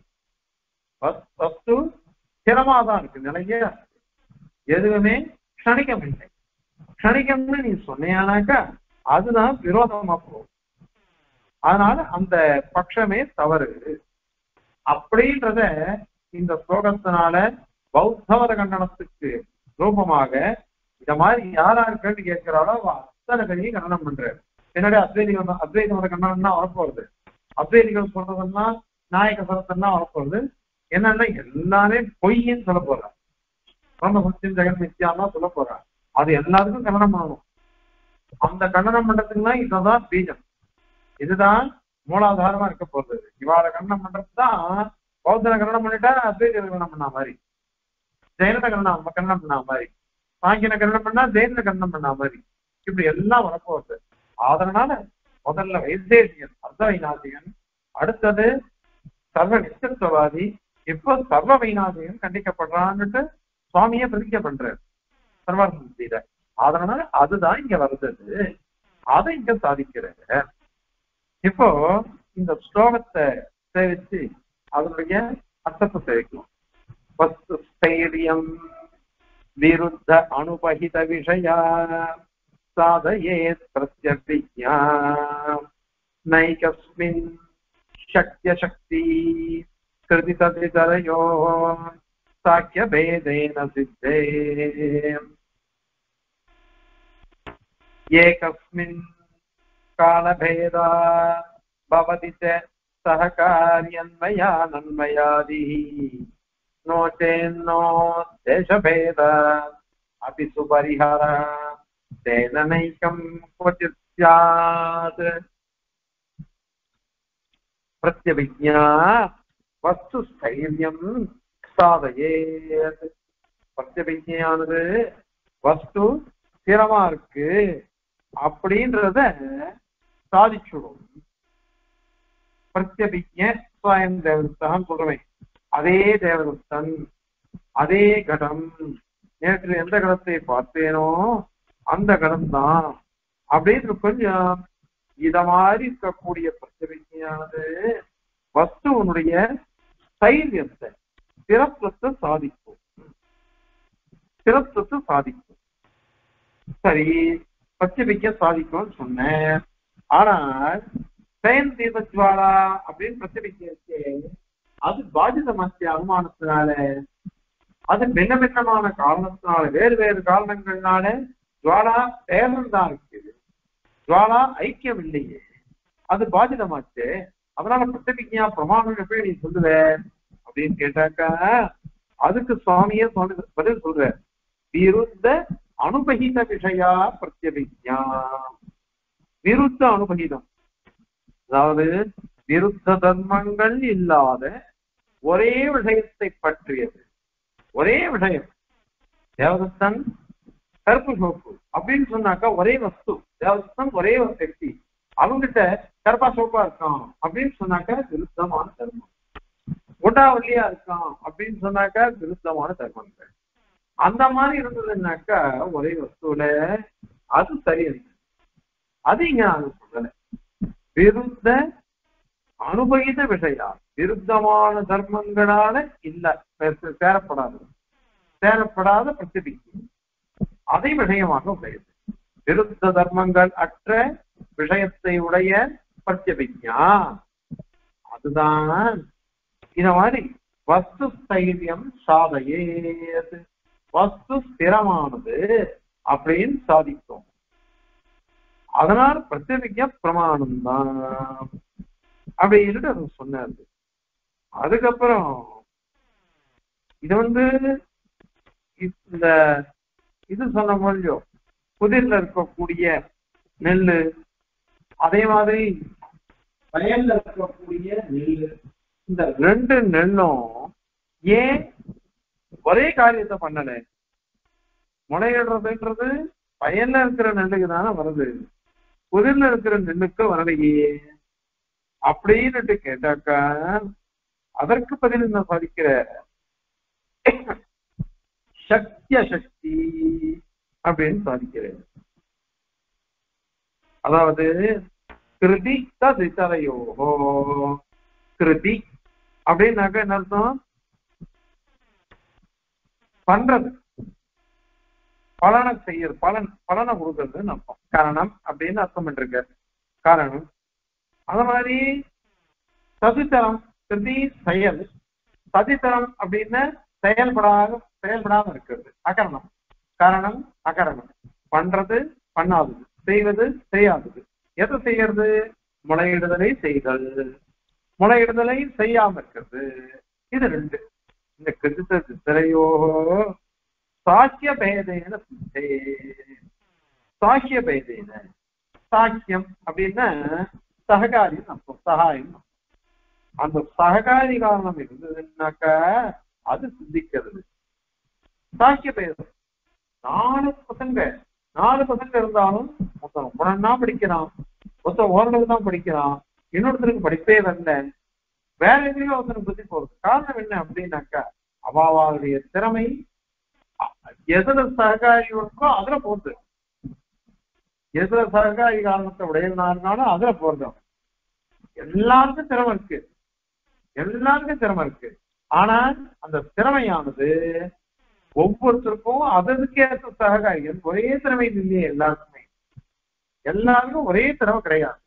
வஸ்து ஸ்திரமாதான் இருக்கு, நிலைய எதுவுமே க்ஷணிகம் இல்லை. க்ஷணிகம்னு நீ சொன்னியானாக்கா அதுதான் விரோதமா போகும். அதனால அந்த பட்சமே தவறு அப்படின்றத இந்த ஸ்லோகத்தினால பௌத்தவர கண்டனத்துக்கு ரூபமாக இந்த மாதிரி யாராரு கேள்வி கேட்கிறாளோ அத்தனை கல்வியும் கண்டனம் பண்றாரு. என்னுடைய அத்வைதிகள் அத்வைதோட கண்டனம் தான் வரப்போறது, அத்வைதிகள் சொல்றதெல்லாம் நாயக சரத்தெல்லாம் வரப்போறது. என்னன்னா எல்லாமே பொய்ன்னு சொல்ல போறான், பிரம்ம சத்தியம் ஜெகன் மித்யான்னு சொல்ல போறான். அது எல்லாருக்கும் கண்டனம் பண்ணணும். அந்த கண்டனம் பண்றதுக்குன்னா இதுதான் பீஜம், இதுதான் மூலாதாரமா இருக்க போறது. இவாள கண்டனம் பண்றதுதான் பௌத்தனை கண்டனம் பண்ணிட்டா அத்வைத கண்டனம் பண்ணா மாதிரி, ஜெயனத்தை கண்டனம் கண்டனம் பண்ணா மாதிரி, சாங்கியனை கண்டனம் பண்ணா ஜெயனை கண்டனம் பண்ணா மாதிரி, இப்படி எல்லாம் வரப்போகுது. அதனால முதல்ல வைசேஷியன் அர்த்த வைநாசிகன், அடுத்தது சர்வ நிச்சயவாதி, இப்போ சர்வ வைநாசிகன் கண்டிக்கப்படுறான்னுட்டு சுவாமியை பிரதிஜை பண்றாரு சர்வார்த்த. அதனால அதுதான் இங்க வருது, அதை இங்க சாதிக்கிறாரு. இப்போ இந்த ஸ்லோகத்தை சேவிச்சு அதனுடைய அர்த்தத்தை சேவிக்கலாம். வஸ்து ஸ்தைரியம் விருத்த அனுபகித விஷயா சாதயேத் பிரத்யபிஜ்ஞா நைகஸ்மின் சக்ய சக்தி கிருதி ததிதரயோ சாக்கிய பேதேன சித்தே ஏகஸ்மின் காலபேதா பவதி ச சஹகாரியன்மயானன்மயாதிஹி நோ சேன்னோ தேசபேதா அபி சுபரிஹர தேன நைகம் க்வசித் ஸ்யாத். பிரத்யபிஜ்ஞா வஸ்து ஸ்தைரியம் சாதயேத். பிரத்யபிஜ்ஞானது வஸ்து ஸ்திரமா இருக்கு அப்படின்றத சாதிச்சுடும். பிரத்யபிஜ்ஞ ஸ்வயம் தேவதத்தான் சொல்றேன், அதே தேவதத்தன் அதே கடம், நேற்று எந்த கடத்தை பார்த்தேனோ அந்த கடம் தான் அப்படின்னு கொஞ்சம் இத மாதிரி இருக்கக்கூடிய பிரத்யபிஜ்ஞானது வஸ்துவனுடைய ஸ்தைரியத்தை ஸ்திரத்துவத்தை சாதிக்கும், ஸ்திரத்துவத்தை சாதிக்கும். சரி, பிரத்யபிஜ்ஞ சாதிக்கும்னு சொன்னேன். ஆனால் செயல் தீபஜ்வாலா அப்படின்னு பிரத்யபிஜ்ஞே அது பாதிதமாக்கிய அனுமானத்தினால, அது பின்ன பின்னமான காரணத்தினால, வேறு வேறு காரணங்கள்னால ஜுவாலா பேரம் தான் இருக்குது, ஜுவாலா ஐக்கியம் இல்லையே, அது பாதிதமாச்சு. அதனால பிரத்யபிஜ்ஞா பிரமாணம் எப்படி நீ சொல்லுவ அப்படின்னு கேட்டாக்கா அதுக்கு சுவாமியே சுவாமி பதில் சொல்ற, விருத்த அனுபகித விஷயா பிரத்யபிஜ்ஞா. விருத்த அனுபகிதம், அதாவது விருத்த தர்மங்கள் இல்லாத ஒரே விஷயத்தை பற்றியது. ஒரே விஷயம். தேவதத்தன் கருப்பு சோப்பு அப்படின்னு சொன்னாக்கா ஒரே வஸ்து. தேவதத்தன் ஒரே ஒரு சக்தி. அவங்கிட்ட கருப்பா சோப்பா இருக்கான் அப்படின்னு சொன்னாக்கா விருத்தமான தர்மம். ஒட்டாவல்லியா இருக்கான் அப்படின்னு சொன்னாக்கா விருத்தமான தர்மங்கள். அந்த மாதிரி இருந்ததுன்னாக்கா ஒரே வஸ்துல அது சரியில்லை. அது இங்க நான் சொல்லல. விருத்த அனுபவித்த விஷயா விருத்தமான தர்மங்களால இல்ல சேரப்படாது. சேரப்படாத பிரசித்திக்கு அதை விஷயமாக உடையது. விருத்த தர்மங்கள் அற்ற விஷயத்தை உடைய பிரத்யபிக்ஞா அதுதான். இந்த மாதிரி வஸ்து ஸ்தைரியம் சாதையேது, வஸ்து ஸ்திரமானது அப்படின்னு சாதிக்கும். அதனால் பிரத்யபிக்ஞ பிரமாணம் தான் அப்படின்னு அது சொன்னாரு. அதுக்கப்புறம் இது வந்து இந்த இது சொன்ன மொழியோ புதிர்ல இருக்கக்கூடிய நெல்லு, அதே மாதிரி வயல்ல இருக்கக்கூடிய நெல்லு, இந்த ரெண்டு நெல்லும் ஏன் ஒரே காரியத்தை பண்ணல? முளையிடுறதுன்றது வயல்ல இருக்கிற நெல்லுக்கு தானே வருது, புதிர்ல இருக்கிற நெல்லுக்கு வரலையே அப்படின்னுட்டு கேட்டாக்கா அதற்கு பதில் என்ன சாதிக்கிற? சக்திய சக்தி அப்படின்னு சாதிக்கிறேன். அதாவது கிருதி ததிதரையோஹோ. கிருதி அப்படின்னாக்க என்ன அர்த்தம்? பண்றது, பலனை செய்யறது, பலன் பலனை கொடுக்கறதுன்னு அர்த்தம். காரணம் அப்படின்னு அர்த்தம் பண்ணிருக்க. காரணம். அது மாதிரி சதித்தரம், கிருதி செயல். சதித்தரம் அப்படின்னா செயல்படாத செயல்படாம இருக்கிறது அகரணம். காரணம் அகரணம். பண்றது பண்ணாதது, செய்வது செய்யாதது. எதை செய்யறது? முளையிடுதலை செய்தல், முளையிடுதலை செய்யாம இருக்கிறது. இது ரெண்டு. இந்த கிருத்த சித்திரையோ சாக்கிய பேதேன சித்தே. சாக்கிய பேதேன, சாக்கியம் அப்படின்னா சககாரியம் அர்த்தம், சகாயம். அந்த சககாரி காரணம் இருந்ததுன்னாக்கா அது சித்திக்கிறது. சாக்கிய பேதம். நாலு பசங்க நாலு பசங்க இருந்தாலும் ஒருத்தன் உடனே படிக்கிறான், ஒருத்தன் ஓரளவு தான் படிக்கிறான், இன்னொருத்தருக்கு படிப்பே வரல, வேற எதுலையும் ஒருத்தனுக்கு புத்தி போறது. காரணம் என்ன அப்படின்னாக்கா அவாவாவுடைய திறமை எதுல சககாரி இருக்கோ அதுல போகுது. எதுல சககாரி காரணத்தை உடையனாலும் அதுல போறதும். எல்லாருக்கும் திறமை இருக்கு, எல்லாருக்கும் திறமை இருக்கு. ஆனா அந்த திறமையானது ஒவ்வொருத்தருக்கும் அதற்கு ஏற்ற சககாரிகள் ஒரே திறமை இல்லையே. எல்லாருக்குமே எல்லாருக்கும் ஒரே திறமை கிடையாது.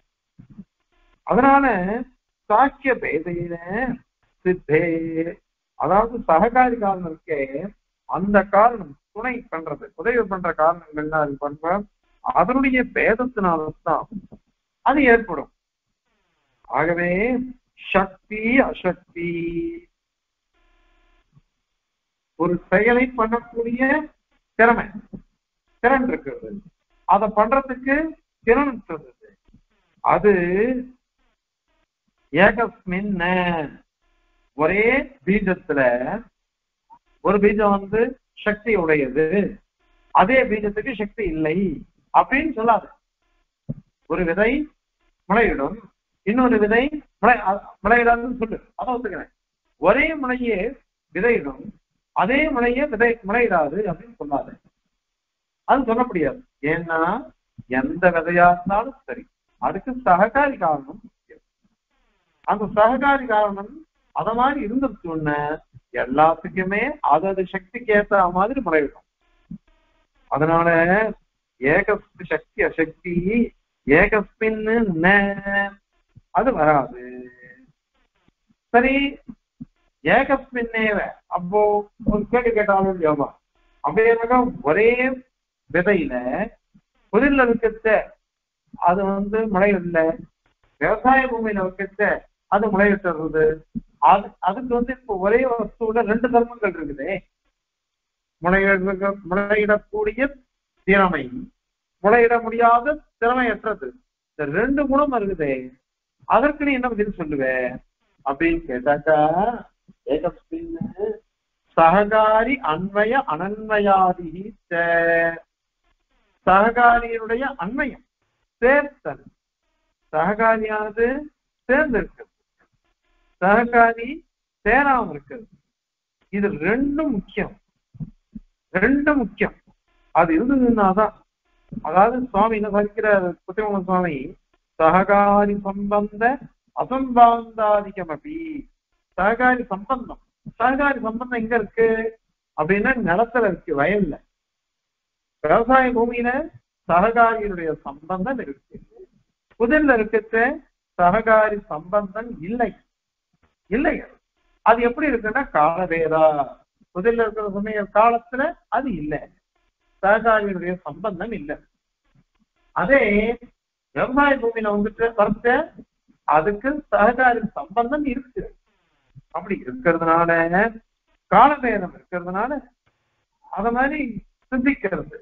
அதனால சாக்கிய பேதையின சித்தே, அதாவது சககாரி காரணம் இருக்கே அந்த காரணம் துணை பண்றது, உதவி பண்ற காரணங்கள்லாம் அது பண்ற அதனுடைய பேதத்தினால்தான் அது ஏற்படும். ஆகவே சக்தி அசக்தி, ஒரு செயலை பண்ணக்கூடிய திறமை திறன் இருக்கிறது, அதை பண்றதுக்கு திறன் இருக்கிறது. அது ஏகஸ்மின் ஒரே பீஜத்துல, ஒரு பீஜம் வந்து சக்தி உடையது, அதே பீஜத்துக்கு சக்தி இல்லை அப்படின்னு சொல்லாது. ஒரு விதை முளையிடும், இன்னொரு விதை முளை முளையிடாதுன்னு சொல்லு, அதை ஒத்துக்கிறேன். ஒரே முளையே விதையிடும், அதே முளையே விதை முளையிடாது அப்படின்னு சொல்லாது. அது சொல்ல முடியாது. ஏன்னா எந்த விதையா இருந்தாலும் சரி அதுக்கு சககாரி காரணம். அந்த சககாரி காரணம் அத மாதிரி இருந்துச்சுன்னா எல்லாத்துக்குமே அது அது சக்திக்கு ஏற்ற மாதிரி முறையிடும். அதனால ஏக சக்தி அசக்தி ஏகஸ்மின்னு அது வராது. சரி, ஏகஸ்மின்னேவ அப்போ ஒரு கேள்வி கேட்டாலும் யோகா அப்படியே ஒரே விதையில புதிர்ல வைக்கச்ச அது வந்து முளையிடல, விவசாய பூமியில வைக்கச்ச அது முளையிட்டுறது. அது அதுக்கு வந்து இப்போ ஒரே வஸ்துல ரெண்டு தர்மங்கள் இருக்குதே, முளையிட முளையிடக்கூடிய திறமை, முளையிட முடியாத திறமையற்றது. இந்த ரெண்டு குணம் இருக்குதே, அதற்கு நீ என்ன பதில் சொல்லுவ அப்படின்னு கேட்டாக்கா, ஏகஸ்மின் சககாரி அன்வய அனன்வயாதி, சககாரியினுடைய அன்வயம் சேர்த்தல், சககாரியானது சேர்ந்திருக்கிறது, சககாரி சேராம இருக்கிறது. இது ரெண்டும் முக்கியம், ரெண்டும் முக்கியம். அது இருந்ததுன்னாதான், அதாவது சுவாமி என்ன சாதிக்கிற புத்திரம சுவாமி, சககாரி சம்பந்த அசம்பாந்தாதிக்கம் அப்படி, சககாரி சம்பந்தம், சககாரி சம்பந்தம் எங்க இருக்கு அப்படின்னா நிலத்துல இருக்கு, வயல்ல. விவசாய பூமியில சககாரியினுடைய சம்பந்தம் இருக்கு, புதிர்ல இருக்கிற சககாரி சம்பந்தம் இல்லை இல்லை. அது எப்படி இருக்குன்னா காலவேதா, புதிர்ல இருக்கிற சமய காலத்துல அது இல்லை, சககாரியினுடைய சம்பந்தம் இல்லை. அதே விவசாய பூமியில வந்துட்டு பார்த்து அதுக்கு சககாரி சம்பந்தம் இருக்கு. அப்படி இருக்கிறதுனால, காலபேதம் இருக்கிறதுனால அத மாதிரி சிந்திக்கிறது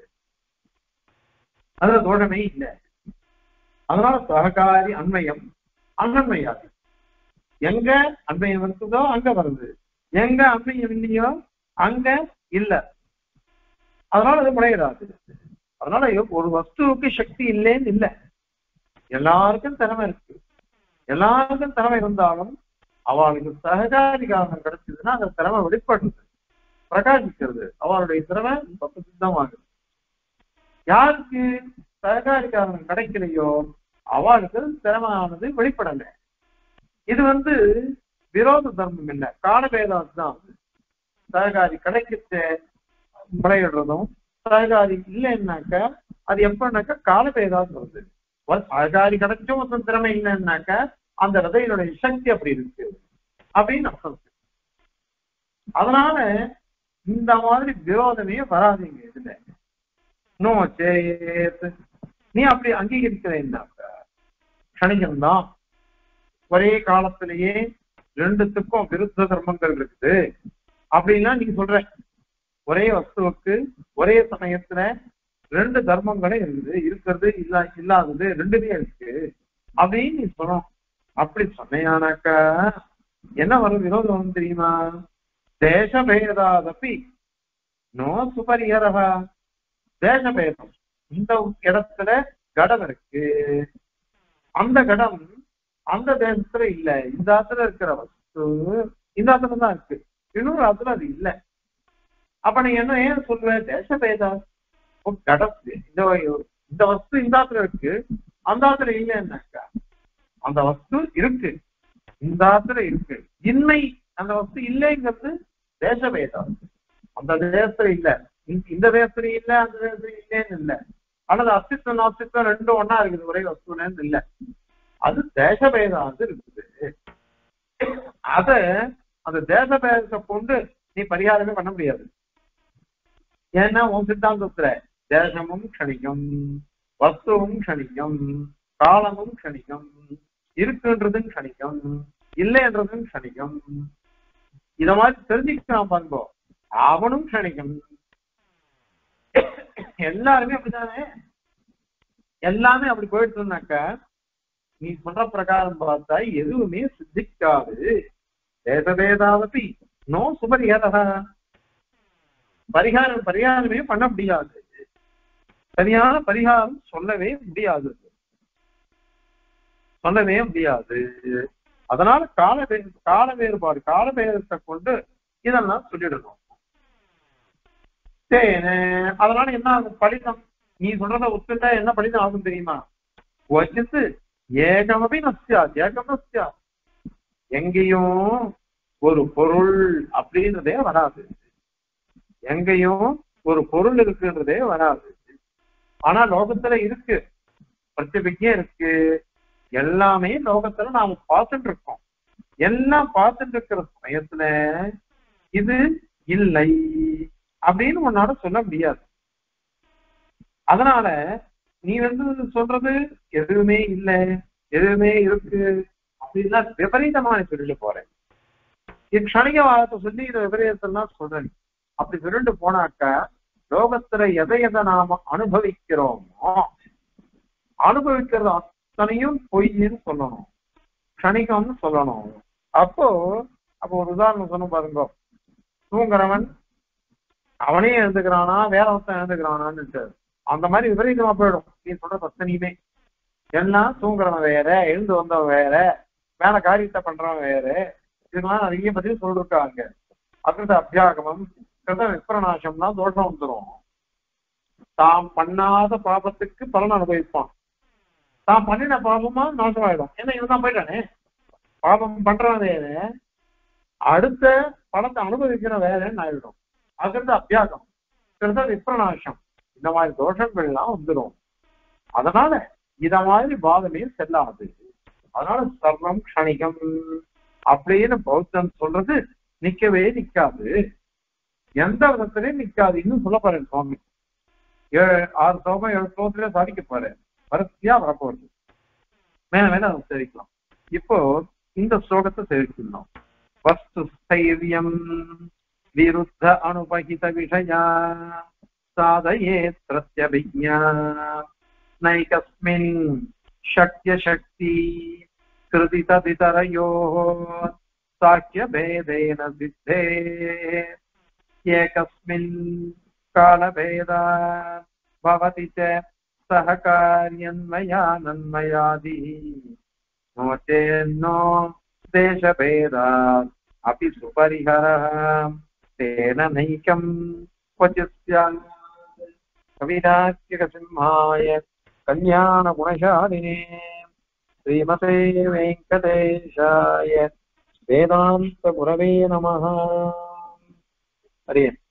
அதுல தோழமை இல்லை. அதனால சககாரி அன்மயம் அன்னன்மையாது, எங்க அன்மயம் இருக்குதோ அங்க வருது, எங்க அன்மயம் இல்லையோ அங்க இல்ல. அதனால அது முறையிடாது. அதனால ஒரு வஸ்துவுக்கு சக்தி இல்லைன்னு இல்லை, எல்லாருக்கும் திறமை இருக்கு. எல்லாருக்கும் திறமை இருந்தாலும் அவளுக்கு சககாரி காரணம் கிடைச்சதுன்னா அந்த திறமை வெளிப்படுறது, பிரகாசிக்கிறது, அவளுடைய திறமை சித்தமாகுது. யாருக்கு சககாரி காரணம் கிடைக்கலையோ அவளுக்கு திறமையானது வெளிப்படல. இது வந்து விரோத தர்மம் இல்லை, காலபேதாது தான். சககாரி கிடைக்கிட்டு முறையிடுறதும் சககாரி இல்லைன்னாக்க அது எப்பன்னாக்கா காலபேதாது வருது. சககாரி கிடைச்சும் ஒருத்தன் திறமை இல்லைன்னாக்க அந்த விதையினுடைய சக்தி அப்படி இருக்கு அப்படின்னு அர்த்தம். அதனால இந்த மாதிரி விரோதமே வராதுங்க இதுல. நோ சேத், நீ அப்படி அங்கீகரிக்கிறேன்னாக்க கணிகம்தான், ஒரே காலத்திலேயே ரெண்டுத்துக்கும் விருத்த தர்மங்கள் இருக்குது அப்படின்னா நீங்க சொல்ற, ஒரே வஸ்துவுக்கு ஒரே சமயத்துல ரெண்டு தர்மங்களே இருக்குது, இருக்கிறது இல்ல இல்லாதது ரெண்டுமே இருக்கு அப்படின்னு நீ சொல்லணும். அப்படி சொன்னையானாக்கா என்ன வரும், விரோதம் வரும் தெரியுமா? தேசபேதாதப்பி நோ சுபரிஹரஹ, தேசபேதம், இந்த இடத்துல கடம் இருக்கு, அந்த கடம் அந்த தேசத்துல இல்ல, இந்த இடத்துல இருக்கிற வஸ்து இந்த இடத்துல தான் இருக்கு, இன்னொரு இடத்துல அது இல்லை. அப்ப நீ என்ன ஏன் சொல்ற தேசபேதா? கடம் இந்த இந்த வஸ்து இந்த இடத்துல இருக்கு, அந்த இடத்துல இல்லைன்னாக்கா அந்த வஸ்து இருக்கு, இந்த இடத்துல இருக்கு, இன்மை அந்த வஸ்து இல்லைங்கிறது தேசபேதம். அந்த தேசத்துல இல்ல, இந்த தேசத்துல இல்ல, அந்த தேசத்துல இல்லைன்னு இல்லை, அல்லது அஸ்தித்வம் அஸ்தித்வம் ரெண்டும் ஒன்னா இருக்குது ஒரே வஸ்துன்னு இல்லை, அது தேசபேதம் இருக்குது. அத அந்த தேசபேதத்தை கொண்டு நீ பரிகாரமே பண்ண முடியாது. ஏன்னா உன் சித்தாந்தத்துல தேசமும் க்ஷணிகம், வஸ்துவும் க்ஷணிகம், காலமும் க்ஷணிகம், இருக்குன்றதும் க்ஷணிகம், இல்லைன்றதும் க்ஷணிகம். இத மாதிரி தெரிஞ்சுக்கலாம் பாருங்கோ, அவனும் க்ஷணிகம். எல்லாருமே அப்படித்தானே, எல்லாமே அப்படி போயிடுச்சுனாக்கா நீ சொல்ற பிரகாரம் பார்த்தா எதுவுமே சித்திக்காது. தேசபேதாவதி நோ சுபரிஹரஹ, பரிகாரம் பரிகாரமே பண்ண முடியாது, சரியான பரிகாரம் சொல்லவே முடியாது, சொல்லவே முடியாது. அதனால கால கால வேறுபாடு, கால வேறுபத்தை கொண்டு இதெல்லாம் சொல்லிடணும். அதனால என்ன ஆகும், பலிதம் நீ சொல்றத ஒத்துட்டா என்ன பலிதம் ஆகும் தெரியுமா? வச்சித்து ஏகமபி நஸ்யா, ஏகம் நஸ்யா, எங்கேயும் ஒரு பொருள் அப்படின்றதே வராது, எங்கேயும் ஒரு பொருள் இருக்குன்றதே வராது. ஆனா லோகத்துல இருக்கு, பிரத்யபிக்கே இருக்கு, எல்லாமே லோகத்துல நாம பார்த்துட்டு இருக்கோம். எல்லாம் பார்த்துட்டு இருக்கிற சமயத்துல இது இல்லை அப்படின்னு உன்னால சொல்ல முடியாது. அதனால நீ வந்து சொல்றது எதுவுமே இல்லை எதுவுமே இருக்கு அப்படின்னா விபரீதமான சொல்லிட்டு போறேன். இது க்ஷணிகவாதத்தை சொல்லி இதை விபரீதத்தான் சொல்றேன். அப்படி சொல்லிட்டு போனாக்கா லோகத்துல எதை எதை நாம அனுபவிக்கிறோமோ அனுபவிக்கிறது அத்தனையும் பொய்ன்னு சொல்லணும். க்ஷணிகம்னு சொல்லணும். அப்போ அப்போ ஒரு உதாரணம் சொன்ன பாருங்க, தூங்குறவன் அவனே எழுந்துக்கிறானா வேற ஒருத்தன் எழுந்துக்கிறானான்னு அந்த மாதிரி விபரீதமா போயிடும். நீ சொல்ற பத்தனையுமே எல்லாம் தூங்குறவன் வேற, எழுந்து வந்தவன் வேற, வேற காரியத்தை பண்றவன் வேற, இதெல்லாம் நிறைய பத்தி சொல்லிருக்காங்க. அகிருத அபியாகமம் கிருத விப்ரநாசம்னா தோஷம் வந்துடும். தாம் பண்ணாத பாபத்துக்கு பலன் அனுபவிப்பான், தான் பண்ணின பாபமா நாசமாயிடும். ஏன்னா இவன் தான் போயிட்டானே, பாபம் பண்றவன் வேற, அடுத்த பலத்தை அனுபவிக்கிற வேறன்னு ஆயிடும். அகிருத அபியாகம் கிருத விப்ரநாசம் இந்த மாதிரி தோஷங்கள் எல்லாம் வந்துடும். அதனால இத மாதிரி பாதமே செல்லாது. அதனால சர்வம் க்ஷணிகம் அப்படின்னு பௌத்தம் சொல்றது நிக்கவே நிக்காது, எந்த விதத்திலையும் நிக்காது. இன்னும் சொல்ல பாரு சுவாமி, ஏழு ஆறு ஸ்லோகம் ஏழு ஸ்லோகத்திலே சாதிக்க பாரு, வரிசையா வரப்போகுது. மேல மேல அதை தெரிவிக்கலாம். இப்போ இந்த ஸ்லோகத்தை தெரிவிக்கணும். வஸ்து ஸ்தைரியம் விருத்த அனுபகித விஷயா சாதயே பிரத்யபிஜ்ஞா நைகஸ்மின் சக்ய சக்தி கிருதி ததிதரயோः சாக்கிய பேதேன சித்தே ஏகஸ்மின் காலபேதா பவதி ச சஹகார்யன்மயானன்மயாதி நோச்சேன்னோ தேசபேதாத் அபி சுபரிஹரः தேன நைகம் क्वचित् स्यात्. कविराज्यकसिंहाय कल्याणगुणशालिने श्रीमते वेङ्कटेशाय वेदान्तगुरवे नमः. हरि